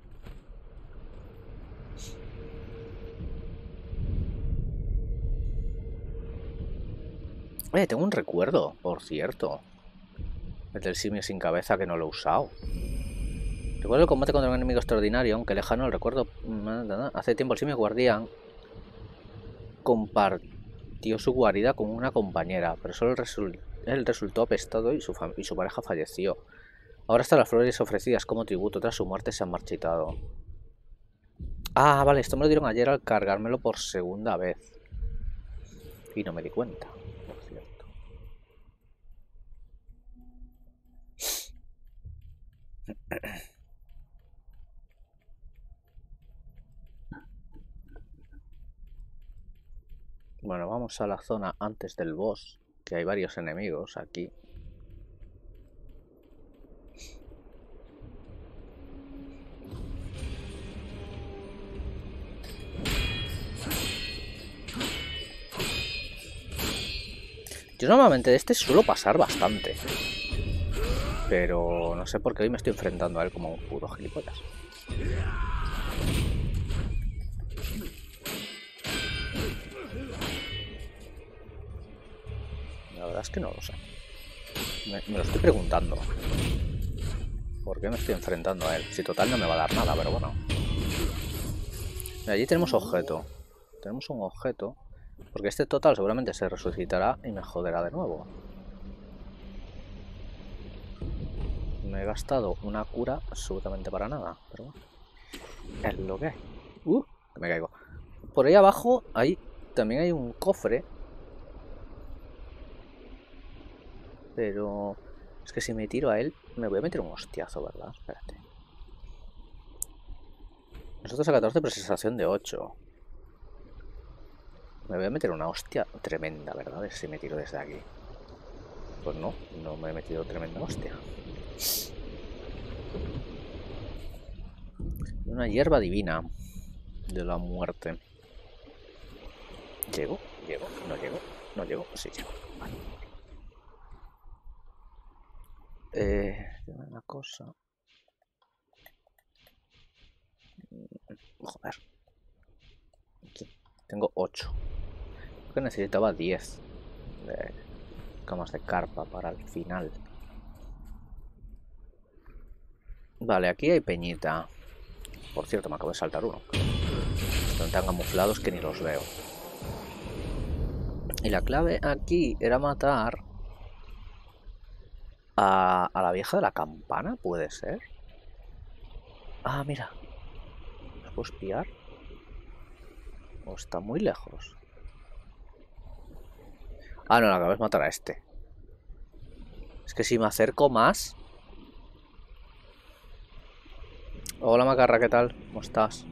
Eh, tengo un recuerdo, por cierto. El del simio sin cabeza que no lo he usado. Recuerdo el combate contra un enemigo extraordinario, aunque lejano el recuerdo. Hace tiempo el simio guardián compartió su guarida con una compañera, pero solo resul él resultó apestado y su, y su pareja falleció. Ahora hasta las flores ofrecidas como tributo tras su muerte se han marchitado. Ah, vale, esto me lo dieron ayer al cargármelo por segunda vez. Y no me di cuenta, por cierto. Bueno, vamos a la zona antes del boss, que hay varios enemigos aquí. Yo normalmente de este suelo pasar bastante, pero no sé por qué hoy me estoy enfrentando a él como un puro gilipollas. La verdad es que no lo sé. Me, me lo estoy preguntando. ¿Por qué me estoy enfrentando a él? Si total no me va a dar nada, pero bueno. Mira, allí tenemos objeto. Tenemos un objeto. Porque este total seguramente se resucitará y me joderá de nuevo. Me he gastado una cura absolutamente para nada. Pero bueno. Es lo que hay. Uh, que me caigo. Por ahí abajo hay, también hay un cofre. Pero es que si me tiro a él, me voy a meter un hostiazo, ¿verdad? Espérate. Nosotros a catorce, pero sensación de ocho. Me voy a meter una hostia tremenda, ¿verdad? Si me tiro desde aquí. Pues no, no me he metido tremenda hostia. Una hierba divina de la muerte. ¿Llego? ¿Llego? ¿No llego? ¿No llego? Sí, llego. Vale. Eh, una cosa. Joder. Aquí. Tengo ocho. Creo que necesitaba diez de camas de carpa para el final. Vale, aquí hay peñita. Por cierto, me acabo de saltar uno. Están tan camuflados que ni los veo. Y la clave aquí era matar a, a la vieja de la campana, ¿puede ser? Ah, mira. ¿Los puedo espiar? ¿O está muy lejos? Ah, no, la clave es matar a este. Es que si me acerco más... Hola Macarra, ¿qué tal? ¿Cómo estás?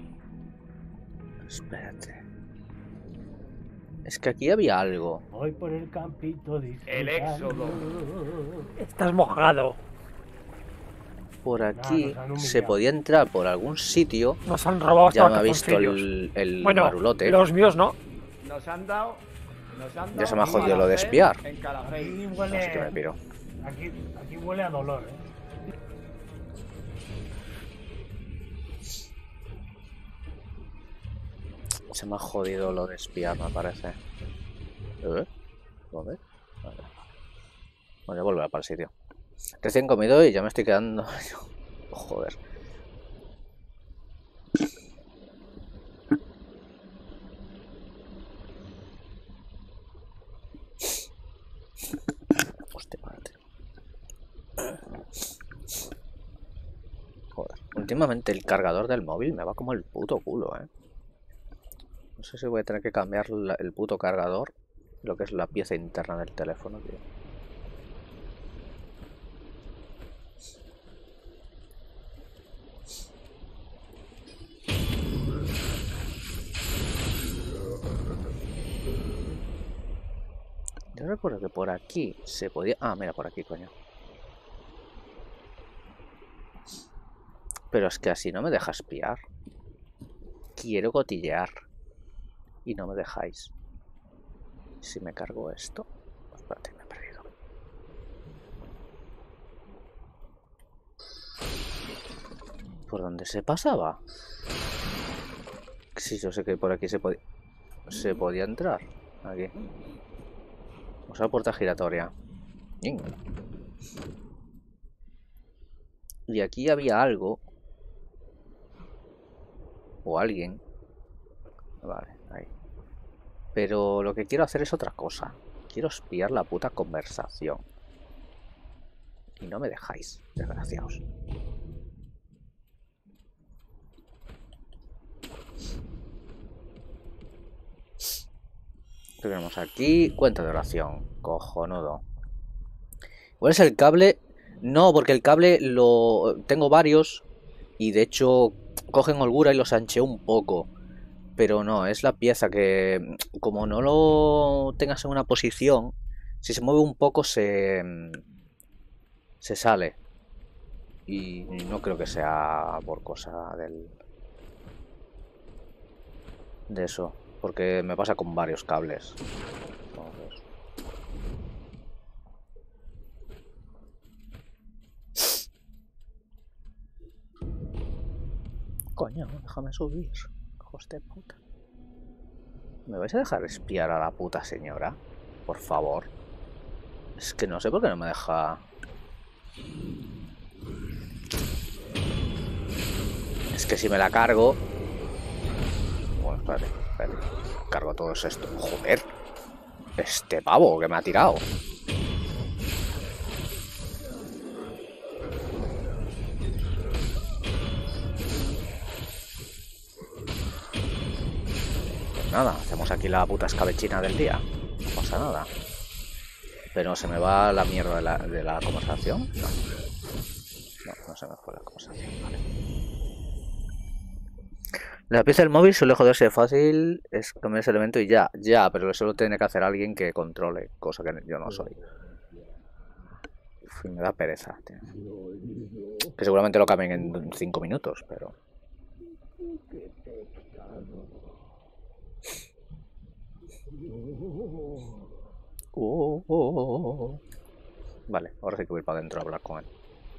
Espérate. Es que aquí había algo. Voy por el campito disfrutando. El éxodo. Estás mojado. Por aquí nos han humillado. se podía entrar por algún sitio. Nos han robado Ya hasta me ha visto calzoncillos. el, el Bueno, marulote. los míos no. Nos han dado. Nos han dado Ya se me ha un jodido lo de Calafell espiar. En Calafell. Aquí Así que me huele, piro. aquí, aquí huele a dolor, ¿eh? Se me ha jodido lo de espiar, me parece. ¿Eh? ¿Dónde? Vale. Voy a volver para el sitio. Recién comido y ya me estoy quedando. Joder. Hostia, párate. Joder. Últimamente el cargador del móvil me va como el puto culo, eh. No sé si voy a tener que cambiar la, el puto cargador, lo que es la pieza interna del teléfono, tío. Yo recuerdo que por aquí se podía... Ah, mira, por aquí, coño. Pero es que así no me deja espiar. Quiero cotillear. Y no me dejáis. Si me cargo esto... Espérate, me he perdido. ¿Por dónde se pasaba? Sí, yo sé que por aquí se podía... Se podía entrar. Aquí. Vamos a la puerta giratoria. Y aquí había algo. O alguien. Vale, ahí. Pero lo que quiero hacer es otra cosa. Quiero espiar la puta conversación. Y no me dejáis, desgraciados. ¿Qué tenemos aquí? Cuenta de oración. Cojonudo. ¿Cuál es el cable? No, porque el cable lo... Tengo varios. Y de hecho cogen holgura y los ancheo un poco. Pero no, es la pieza que... Como no lo tengas en una posición, si se mueve un poco se... Se sale. Y no creo que sea por cosa del... De eso. Porque me pasa con varios cables. Entonces... Coño, déjame subir. Hijos de puta. ¿Me vais a dejar espiar a la puta señora? Por favor. Es que no sé por qué no me deja... Es que si me la cargo... Bueno, espérate, espérate. Cargo todo esto. Joder. Este pavo que me ha tirado. Pues nada, hacemos aquí la puta escabechina del día. No pasa nada. Pero se me va la mierda de la, de la conversación. No. No, no se me fue la conversación. Vale. La pieza del móvil suele joderse fácil, es cambiar ese elemento y ya, ya, pero eso lo tiene que hacer alguien que controle, cosa que yo no soy. Uf, me da pereza, tío. Que seguramente lo cambien en cinco minutos, pero... Oh, oh, oh. Vale, ahora sí que voy a ir para adentro a hablar con él.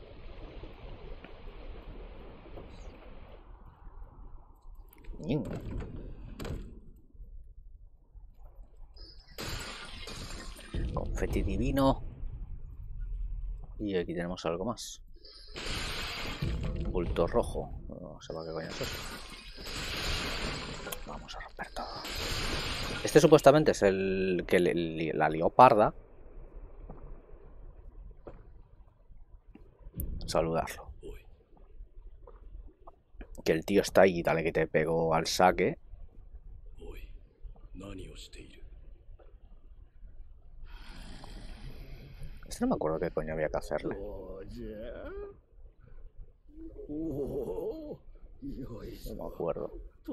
Confeti divino. Y aquí tenemos algo más. Bulto rojo. No sé para qué coño es eso. Vamos a romper todo. Este supuestamente es el que le, la lió parda. Saludarlo. Que el tío está ahí, dale que te pego al saque. Este no me acuerdo qué coño había que hacerle. No me acuerdo.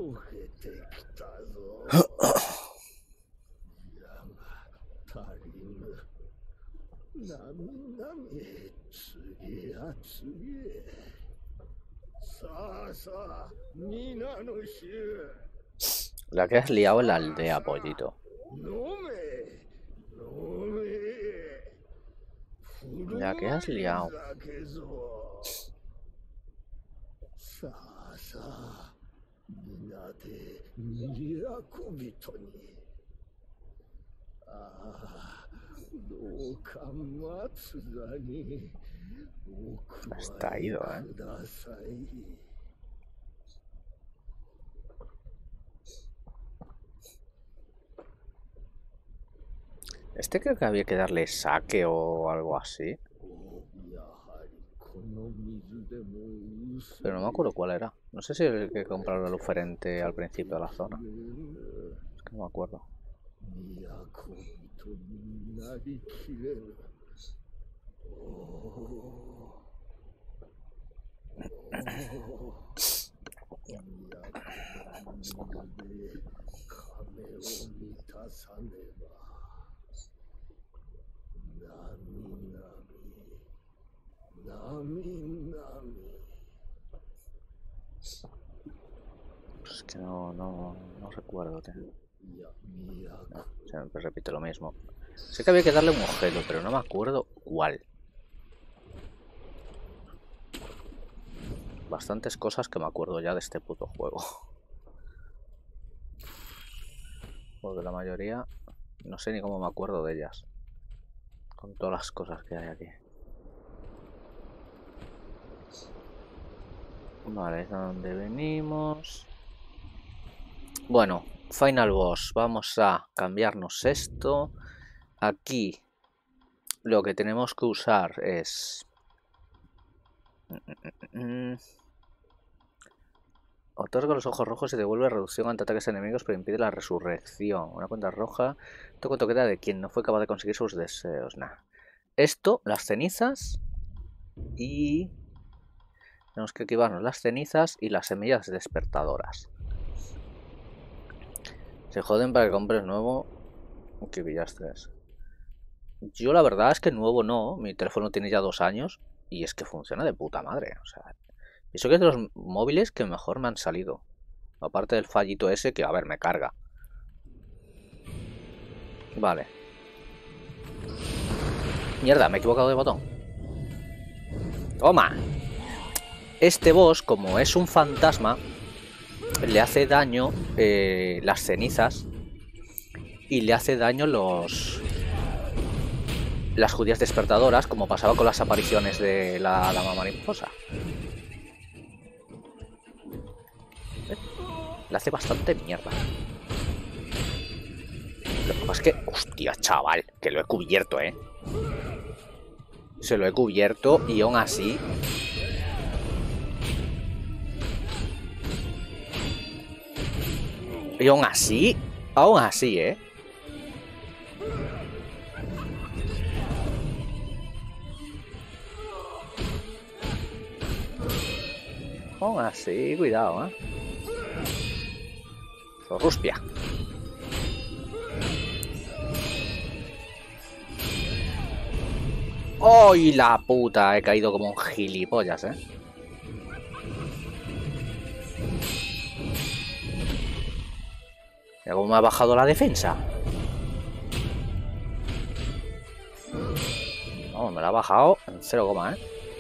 La que has liado en la aldea, pollito. La que has liado. Está ido, eh. Este creo que había que darle saque o algo así. Pero no me acuerdo cuál era. No sé si el que comprarlo el oferente al principio de la zona. Es que no me acuerdo. Pues que no, no, no recuerdo, tío. No, siempre repito lo mismo. Sé que había que darle un objeto, pero no me acuerdo cuál. Bastantes cosas que me acuerdo ya de este puto juego. Porque la mayoría no sé ni cómo me acuerdo de ellas. Con todas las cosas que hay aquí. Vale, es a donde venimos. Bueno, Final Boss. Vamos a cambiarnos esto. Aquí lo que tenemos que usar es... Otorga los ojos rojos y devuelve reducción ante ataques enemigos, pero impide la resurrección. Una cuenta roja. Esto cuánto queda de quien no fue capaz de conseguir sus deseos. Nah. Esto, las cenizas. Y... tenemos que equivarnos las cenizas y las semillas despertadoras. Se joden para que compres nuevo. Que pillastres. Yo la verdad es que nuevo no. Mi teléfono tiene ya dos años. Y es que funciona de puta madre. O sea, eso que es de los móviles que mejor me han salido. Aparte del fallito ese que, a ver, me carga. Vale. Mierda, me he equivocado de botón. Toma. Este boss, como es un fantasma, le hace daño eh, las cenizas. Y le hace daño los... las judías despertadoras, como pasaba con las apariciones de la dama mariposa. Le hace bastante mierda. Lo que pasa es que... hostia, chaval, que lo he cubierto, eh. Se lo he cubierto y aún así... Y aún así... aún así, eh. Aún así, cuidado, ¿eh? Ruspia. ¡Ay, la puta! He caído como un gilipollas, ¿eh? Mira cómo me ha bajado la defensa. No, me la ha bajado en cero coma, ¿eh?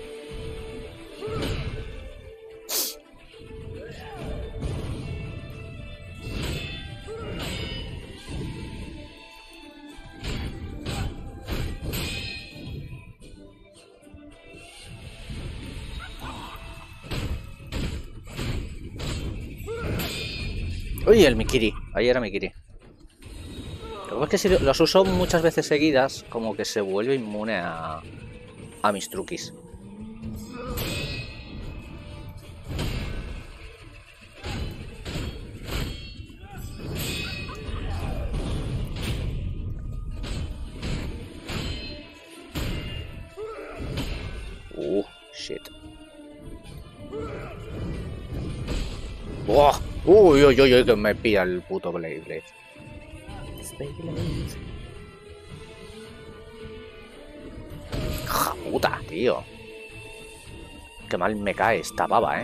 Uy, el Mikiri. Ahí era Mikiri. Lo que es que si los uso muchas veces seguidas, como que se vuelve inmune a, a mis truquis. Uh, shit. ¡Oh! Uy, uy, uy, uy, que me pilla el puto Blade Blade. ¡Ja, puta, tío! Qué mal me cae esta baba, ¿eh?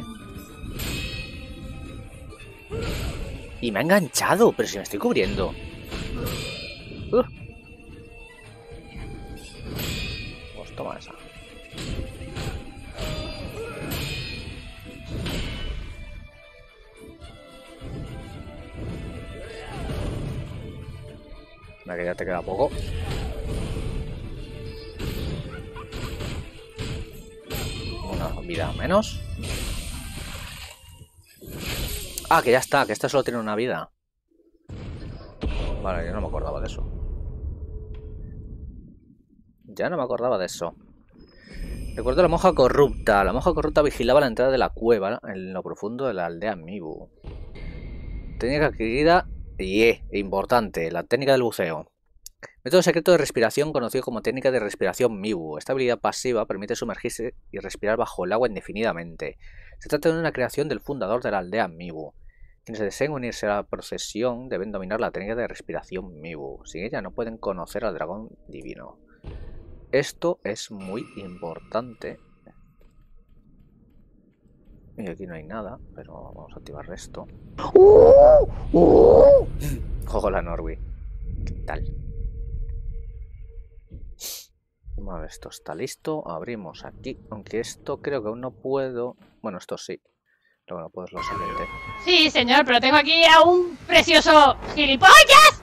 Y me ha enganchado, pero si me estoy cubriendo. Uh. Pues toma esa. Que ya te queda poco. Una vida menos. Ah, que ya está, que esta solo tiene una vida. Vale, yo no me acordaba de eso. Ya no me acordaba de eso. Recuerdo la monja corrupta. La monja corrupta vigilaba la entrada de la cueva en lo profundo de la aldea Mibu. Técnica adquirida. Y eh, importante, la técnica del buceo. Método secreto de respiración conocido como técnica de respiración Mibu. Esta habilidad pasiva permite sumergirse y respirar bajo el agua indefinidamente. Se trata de una creación del fundador de la aldea Mibu. Quienes deseen unirse a la procesión deben dominar la técnica de respiración Mibu. Sin ella no pueden conocer al dragón divino. Esto es muy importante. Y aquí no hay nada, pero vamos a activar esto. Hola, Norwi. ¿Qué tal? Vale, esto está listo. Abrimos aquí. Aunque esto creo que aún no puedo. Bueno, esto sí. Lo que no puedo es lo siguiente. Sí, señor, pero tengo aquí a un precioso gilipollas.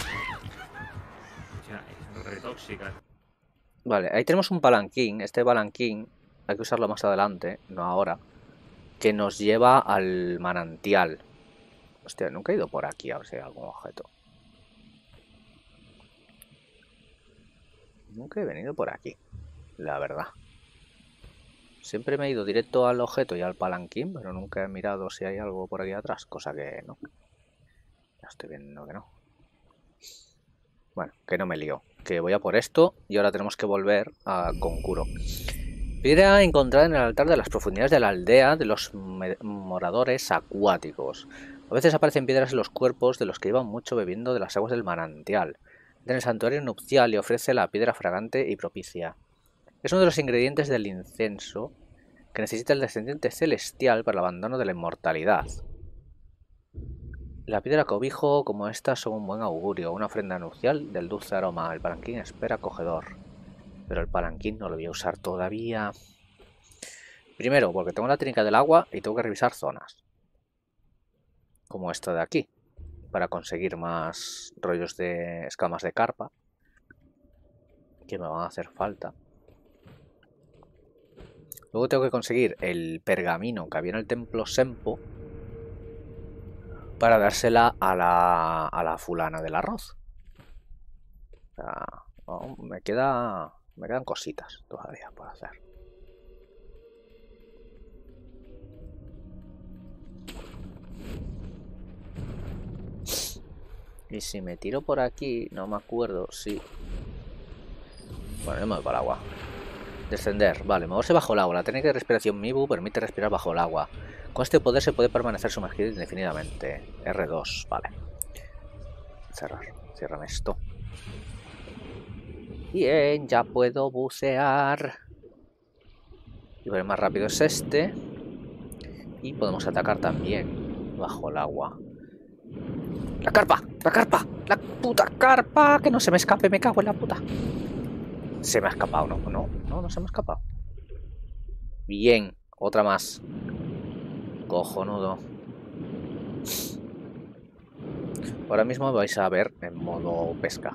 Es re tóxica. Vale, ahí tenemos un palanquín. Este palanquín hay que usarlo más adelante, no ahora. Que nos lleva al manantial. Hostia, nunca he ido por aquí a ver si hay algún objeto. Nunca he venido por aquí, la verdad. Siempre me he ido directo al objeto y al palanquín, pero nunca he mirado si hay algo por aquí atrás, cosa que no. Ya estoy viendo que no. Bueno, que no me lío. Que voy a por esto y ahora tenemos que volver a Konkuro. Piedra encontrada en el altar de las profundidades de la aldea de los moradores acuáticos. A veces aparecen piedras en los cuerpos de los que llevan mucho bebiendo de las aguas del manantial. En el santuario nupcial le ofrece la piedra fragante y propicia. Es uno de los ingredientes del incienso que necesita el descendiente celestial para el abandono de la inmortalidad. La piedra cobijo como esta son un buen augurio, una ofrenda nupcial del dulce aroma. El palanquín espera acogedor. Pero el palanquín no lo voy a usar todavía. Primero, porque tengo la técnica del agua y tengo que revisar zonas. Como esta de aquí. Para conseguir más rollos de escamas de carpa. Que me van a hacer falta. Luego tengo que conseguir el pergamino que había en el templo Sempo. Para dársela a la, a la fulana del arroz. O sea, no, me queda... Me quedan cositas todavía por hacer. Y si me tiro por aquí, no me acuerdo si... Bueno, yo me voy para el agua. Descender, vale, moverse bajo el agua. La técnica de respiración Mibu permite respirar bajo el agua. Con este poder se puede permanecer sumergido indefinidamente. R dos, vale. Cerrar. Cierran esto. Bien, ya puedo bucear. Y el más rápido es este. Y podemos atacar también bajo el agua. ¡La carpa! ¡La carpa! ¡La puta carpa! Que no se me escape, me cago en la puta. Se me ha escapado, ¿no? No, no, no se me ha escapado. Bien, otra más. Cojonudo. Ahora mismo vais a ver en modo pesca.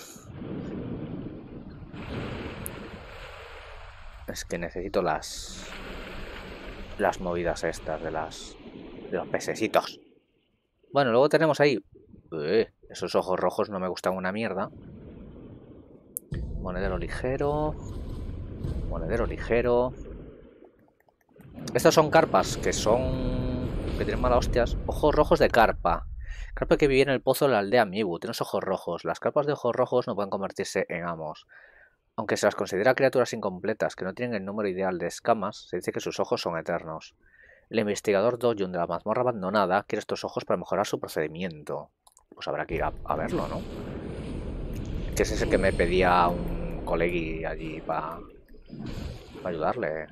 Es que necesito las las movidas estas de las de los pececitos. Bueno, luego tenemos ahí eh, esos ojos rojos no me gustan una mierda. Monedero ligero. Monedero ligero. Estas son carpas que son que tienen mala hostias. Ojos rojos de carpa. Carpa que vivía en el pozo de la aldea Mibu. Tiene ojos rojos. Las carpas de ojos rojos no pueden convertirse en amos. Aunque se las considera criaturas incompletas que no tienen el número ideal de escamas, se dice que sus ojos son eternos. El investigador Dojun de la mazmorra abandonada quiere estos ojos para mejorar su procedimiento. Pues habrá que ir a, a verlo, ¿no? Que es ese que me pedía un colegui allí para pa ayudarle.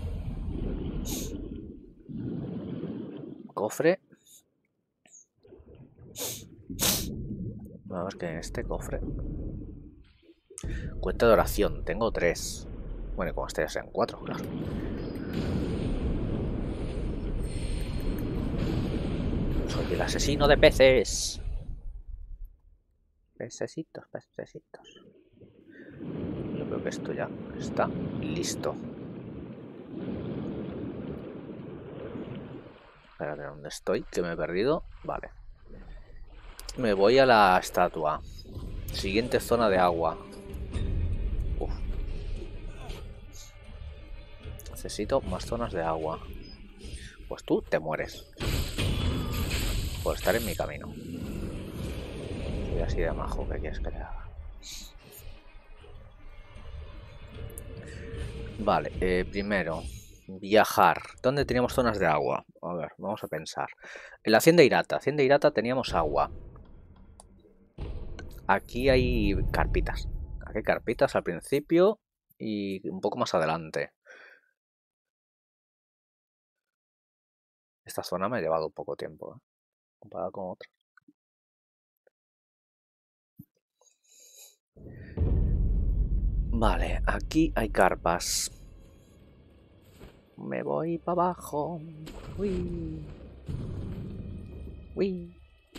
Cofre. A ver que en este cofre. Cuenta de oración, tengo tres. Bueno, y como este ya sean cuatro, claro. Soy el asesino de peces. Pececitos, pececitos. Yo creo que esto ya está listo. Espérate, ¿dónde estoy? Que me he perdido. Vale. Me voy a la estatua. Siguiente zona de agua. Uf. Necesito más zonas de agua. Pues tú te mueres por estar en mi camino. Soy así de majo, ¿qué quieres que le haga? Vale, eh, primero viajar. ¿Dónde teníamos zonas de agua? A ver, vamos a pensar. En la Hacienda Hirata. Hacienda Hirata teníamos agua. Aquí hay carpitas. Aquí hay carpitas al principio y un poco más adelante. Esta zona me ha llevado poco tiempo, ¿eh? Comparado con otras. Vale, aquí hay carpas. Me voy para abajo. Uy. Uy.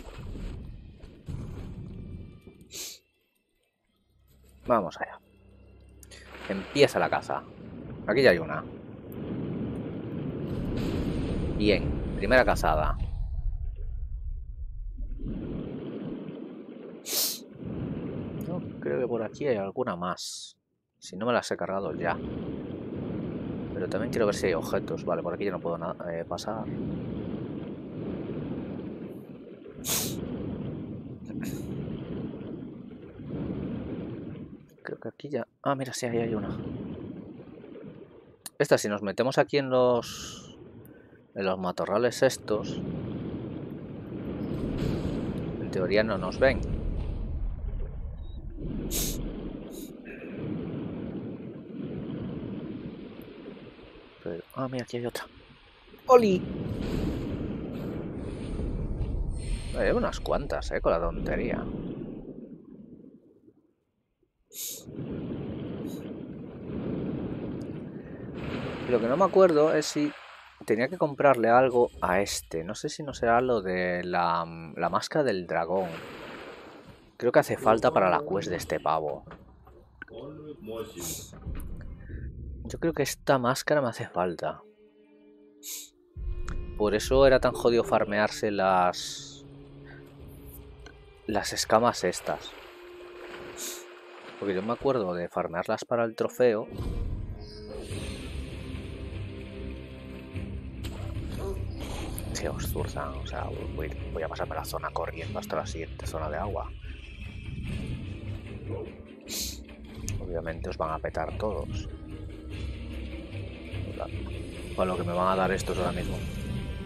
Vamos allá. Empieza la caza. Aquí ya hay una. Bien, primera cazada. No, creo que por aquí hay alguna más. Si no me las he cargado ya. Pero también quiero ver si hay objetos. Vale, por aquí ya no puedo eh, pasar. Creo que aquí ya... Ah, mira, sí, ahí hay una. Esta, si nos metemos aquí en los... En los matorrales estos... En teoría no nos ven. Pero... Ah, mira, aquí hay otra. ¡Oli! Hay unas cuantas, eh, con la tontería. Lo que no me acuerdo es si tenía que comprarle algo a este. No sé si no será lo de la, la máscara del dragón. Creo que hace falta para la quest de este pavo. Yo creo que esta máscara me hace falta. Por eso era tan jodido farmearse las... Las escamas estas. Porque yo me acuerdo de farmearlas para el trofeo. Que os zurzan, o sea, voy, voy a pasar por la zona corriendo hasta la siguiente zona de agua. Obviamente os van a petar todos. Para lo que me van a dar estos ahora mismo.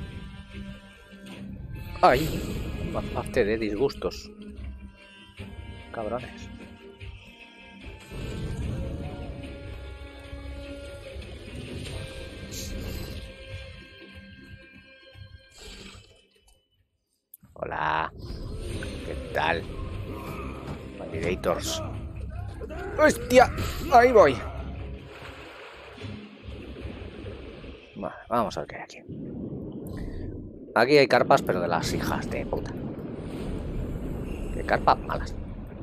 ¡Ay! Aparte de disgustos. Cabrones. Hola. ¿Qué tal? Validators. ¡Hostia! Ahí voy. Vale, vamos a ver qué hay aquí. Aquí hay carpas, pero de las hijas de puta. Que carpas malas.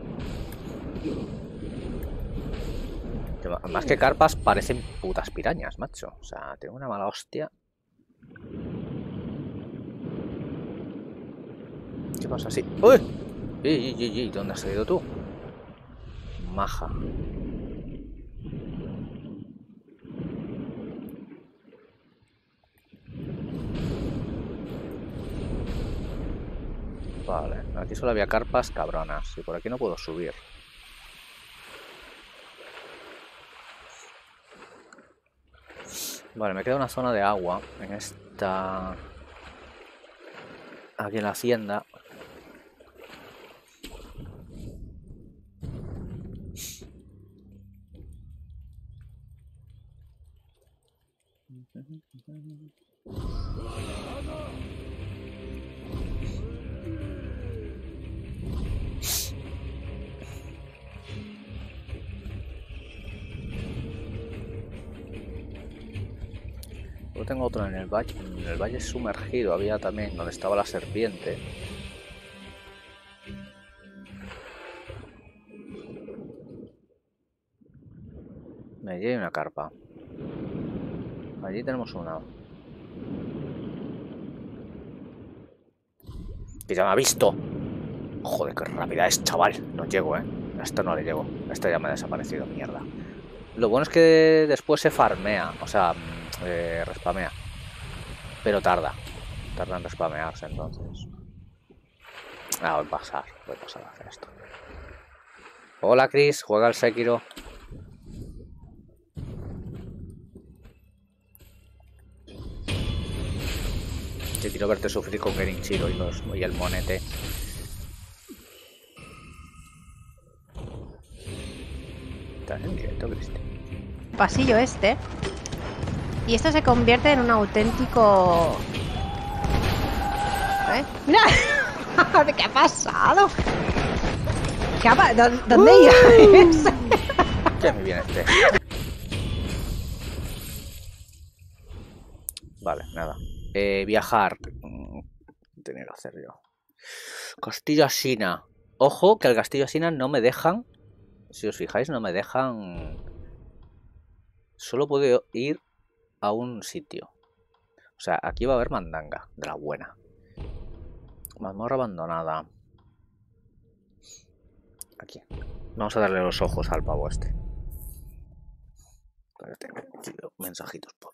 Más que carpas, parecen putas pirañas, macho. O sea, tengo una mala hostia. ¿Qué pasa así? ¡Uy! ¡Ey, ey, ey! ¿Dónde has salido tú? Maja. Vale, aquí solo había carpas cabronas y por aquí no puedo subir. Vale, me queda una zona de agua en esta... Aquí en la hacienda. Yo tengo otro en el valle, en el valle sumergido había también, donde estaba la serpiente. Allí hay una carpa. Allí tenemos una. Que ya me ha visto. Joder, qué rápida es, chaval. No llego, eh. A esta no le llego. A esta ya me ha desaparecido, mierda. Lo bueno es que después se farmea. O sea, eh, respamea. Pero tarda. Tarda en respamearse, entonces. Ah, voy a pasar. Voy a pasar a hacer esto. Hola, Chris. Juega al Sekiro. Yo quiero verte sufrir con Genichiro y, los, y el monete. ¿Estás en directo, Cristi? Pasillo este. Y esto se convierte en un auténtico... ¿Eh? ¡No! ¿Qué ha pasado? ¿Qué ha pa... ¿Dónde uh. ibas? Ya me viene este. Vale, nada. Eh, viajar. Tenía que hacer yo. Castillo Asina. Ojo que al Castillo Asina no me dejan. Si os fijáis, no me dejan. Solo puedo ir a un sitio. O sea, aquí va a haber mandanga. De la buena. Mazmorra abandonada. Aquí. Vamos a darle los ojos al pavo este. Para que tenga mensajitos por.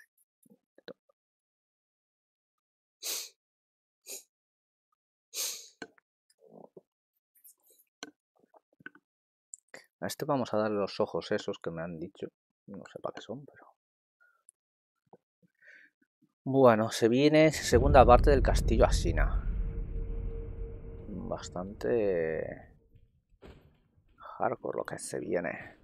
A este vamos a darle los ojos esos que me han dicho. No sé para qué son, pero... Bueno, se viene segunda parte del Castillo Asina. Bastante... hardcore lo que se viene.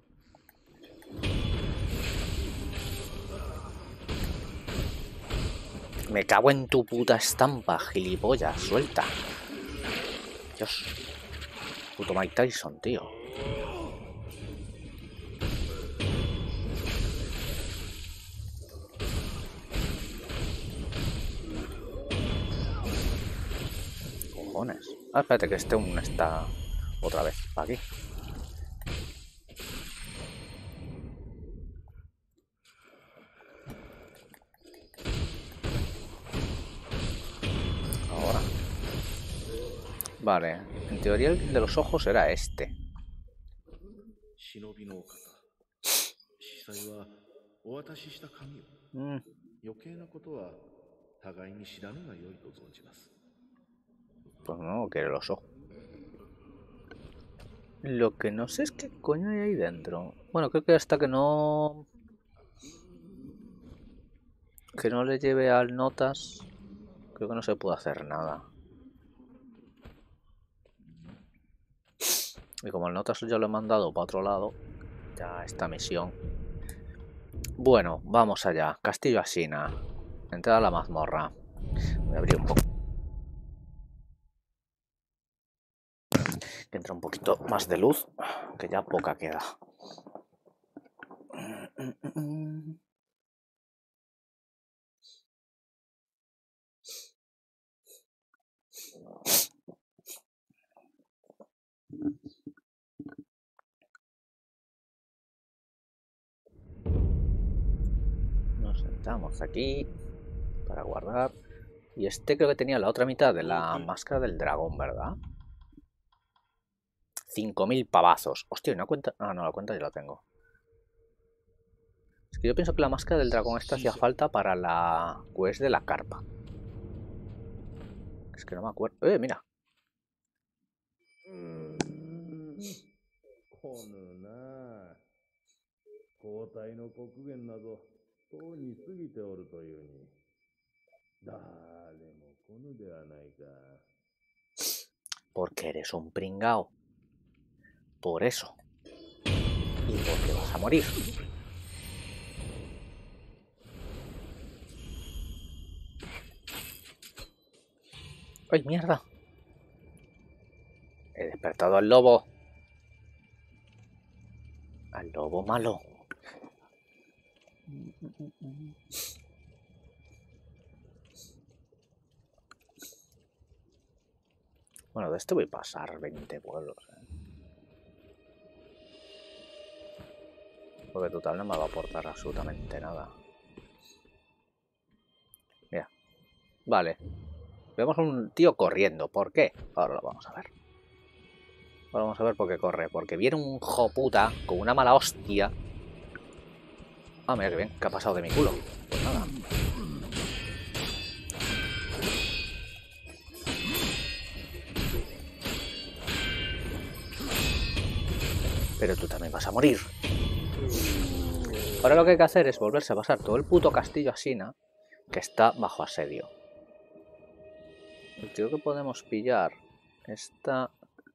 Me cago en tu puta estampa, gilipollas, suelta. Dios. Puto Mike Tyson, tío. Ah, espérate que este aún está otra vez para aquí. Ahora. Vale, en teoría el de los ojos era este. Mm. Pues no quiere los ojos. Lo que no sé es qué coño hay ahí dentro. Bueno, creo que hasta que no... Que no le lleve al notas, creo que no se puede hacer nada. Y como el notas yo lo he mandado para otro lado, ya esta misión. Bueno, vamos allá. Castillo Asina. Entrada a la mazmorra. Voy a abrir un poco. Que entra un poquito más de luz, que ya poca queda. Nos sentamos aquí para guardar. Y este creo que tenía la otra mitad de la máscara del dragón, ¿verdad? cinco mil pavazos. Hostia, ¿una cuenta? Ah, no, la cuenta ya la tengo. Es que yo pienso que la máscara del dragón esta hacía falta para la quest de la carpa. Es que no me acuerdo. ¡Eh, mira! Porque eres un pringao. Por eso. Y porque vas a morir. ¡Ay, mierda! He despertado al lobo. Al lobo malo. Bueno, de este voy a pasar veinte pueblos. ¿eh? Porque total no me va a aportar absolutamente nada. Mira. Vale. Vemos a un tío corriendo. ¿Por qué? Ahora lo vamos a ver. Ahora vamos a ver por qué corre. Porque viene un joputa con una mala hostia. Ah, mira que bien. ¿Qué ha pasado de mi culo? Pues nada. Pero tú también vas a morir. Ahora lo que hay que hacer es volverse a pasar todo el puto castillo Asina, que está bajo asedio. Y creo que podemos pillar esta...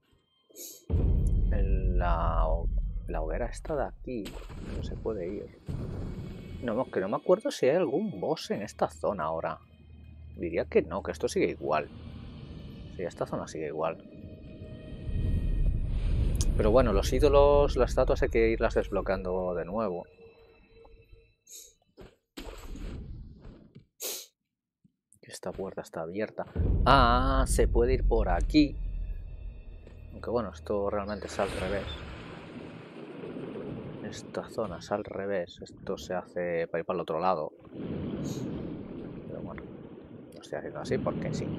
La, la hoguera esta de aquí. No se puede ir. No, que no me acuerdo si hay algún boss en esta zona ahora. Diría que no, que esto sigue igual. Sí, esta zona sigue igual. Pero bueno, los ídolos, las estatuas hay que irlas desbloqueando de nuevo. Esta puerta está abierta. Ah, se puede ir por aquí. Aunque bueno, esto realmente es al revés. Esta zona es al revés. Esto se hace para ir para el otro lado. Pero bueno, lo estoy haciendo así porque sí.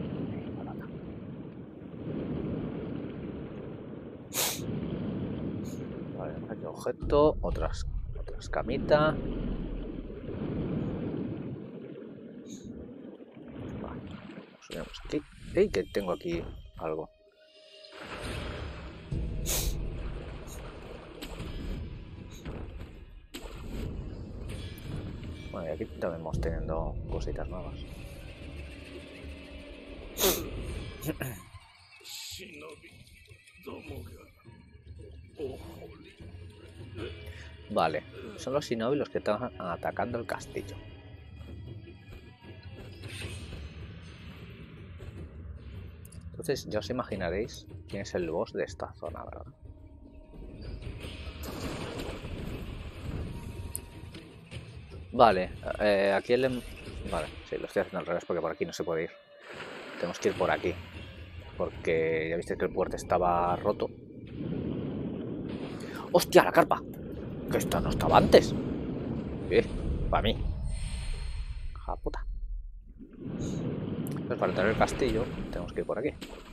Vale, aquí objeto, otras, otras camitas. Vale, nos subimos aquí. ¡Ey! Que tengo aquí algo. Bueno, y aquí también vamos teniendo cositas nuevas. Vale, son los shinobi los que están atacando el castillo. Entonces ya os imaginaréis quién es el boss de esta zona, ¿verdad? Vale, eh, aquí el... Vale, sí, lo estoy haciendo al revés porque por aquí no se puede ir. Tenemos que ir por aquí. Porque ya viste que el puerto estaba roto. ¡Hostia, la carpa! Que esto no estaba antes. Eh, para mí. Ja puta. Pues para entrar al castillo tenemos que ir por aquí.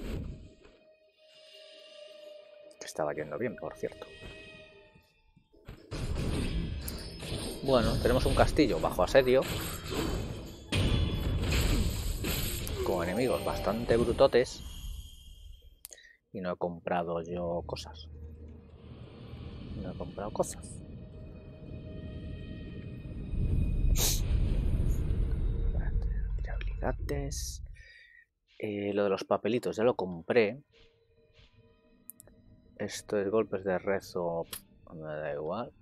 Que estaba yendo bien, por cierto. Bueno, tenemos un castillo bajo asedio. Con enemigos bastante brutotes. Y no he comprado yo cosas. No he comprado cosas. Habilidades. Eh, lo de los papelitos ya lo compré. Esto es golpes de rezo. Me da igual.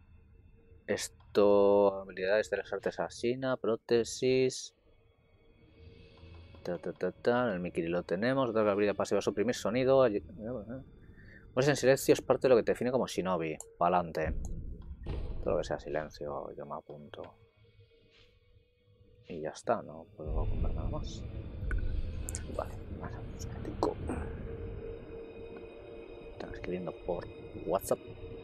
Esto, habilidades de las artes asesina, prótesis. Ta, ta, ta, ta. El Mikiri lo tenemos. Otra habilidad pasiva, suprimir sonido. Pues en silencio es parte de lo que te define como shinobi. Pa'lante. Todo lo que sea silencio, yo me apunto. Y ya está, no puedo comprar nada más. Vale, vale, cinco. Están escribiendo por WhatsApp.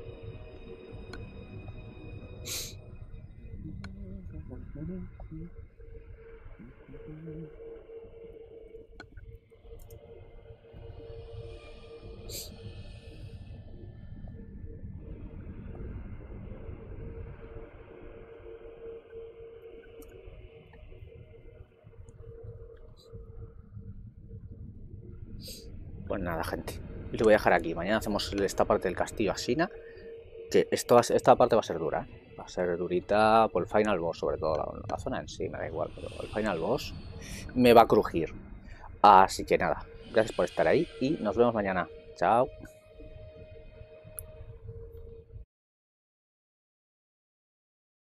Pues nada, gente, lo voy a dejar aquí. Mañana hacemos esta parte del castillo Ashina. Que esto, esta parte va a ser dura, ¿eh? Va a ser durita por el final boss, sobre todo. La, la zona en sí me da igual, pero el final boss me va a crujir. Así que nada, gracias por estar ahí y nos vemos mañana. Chao.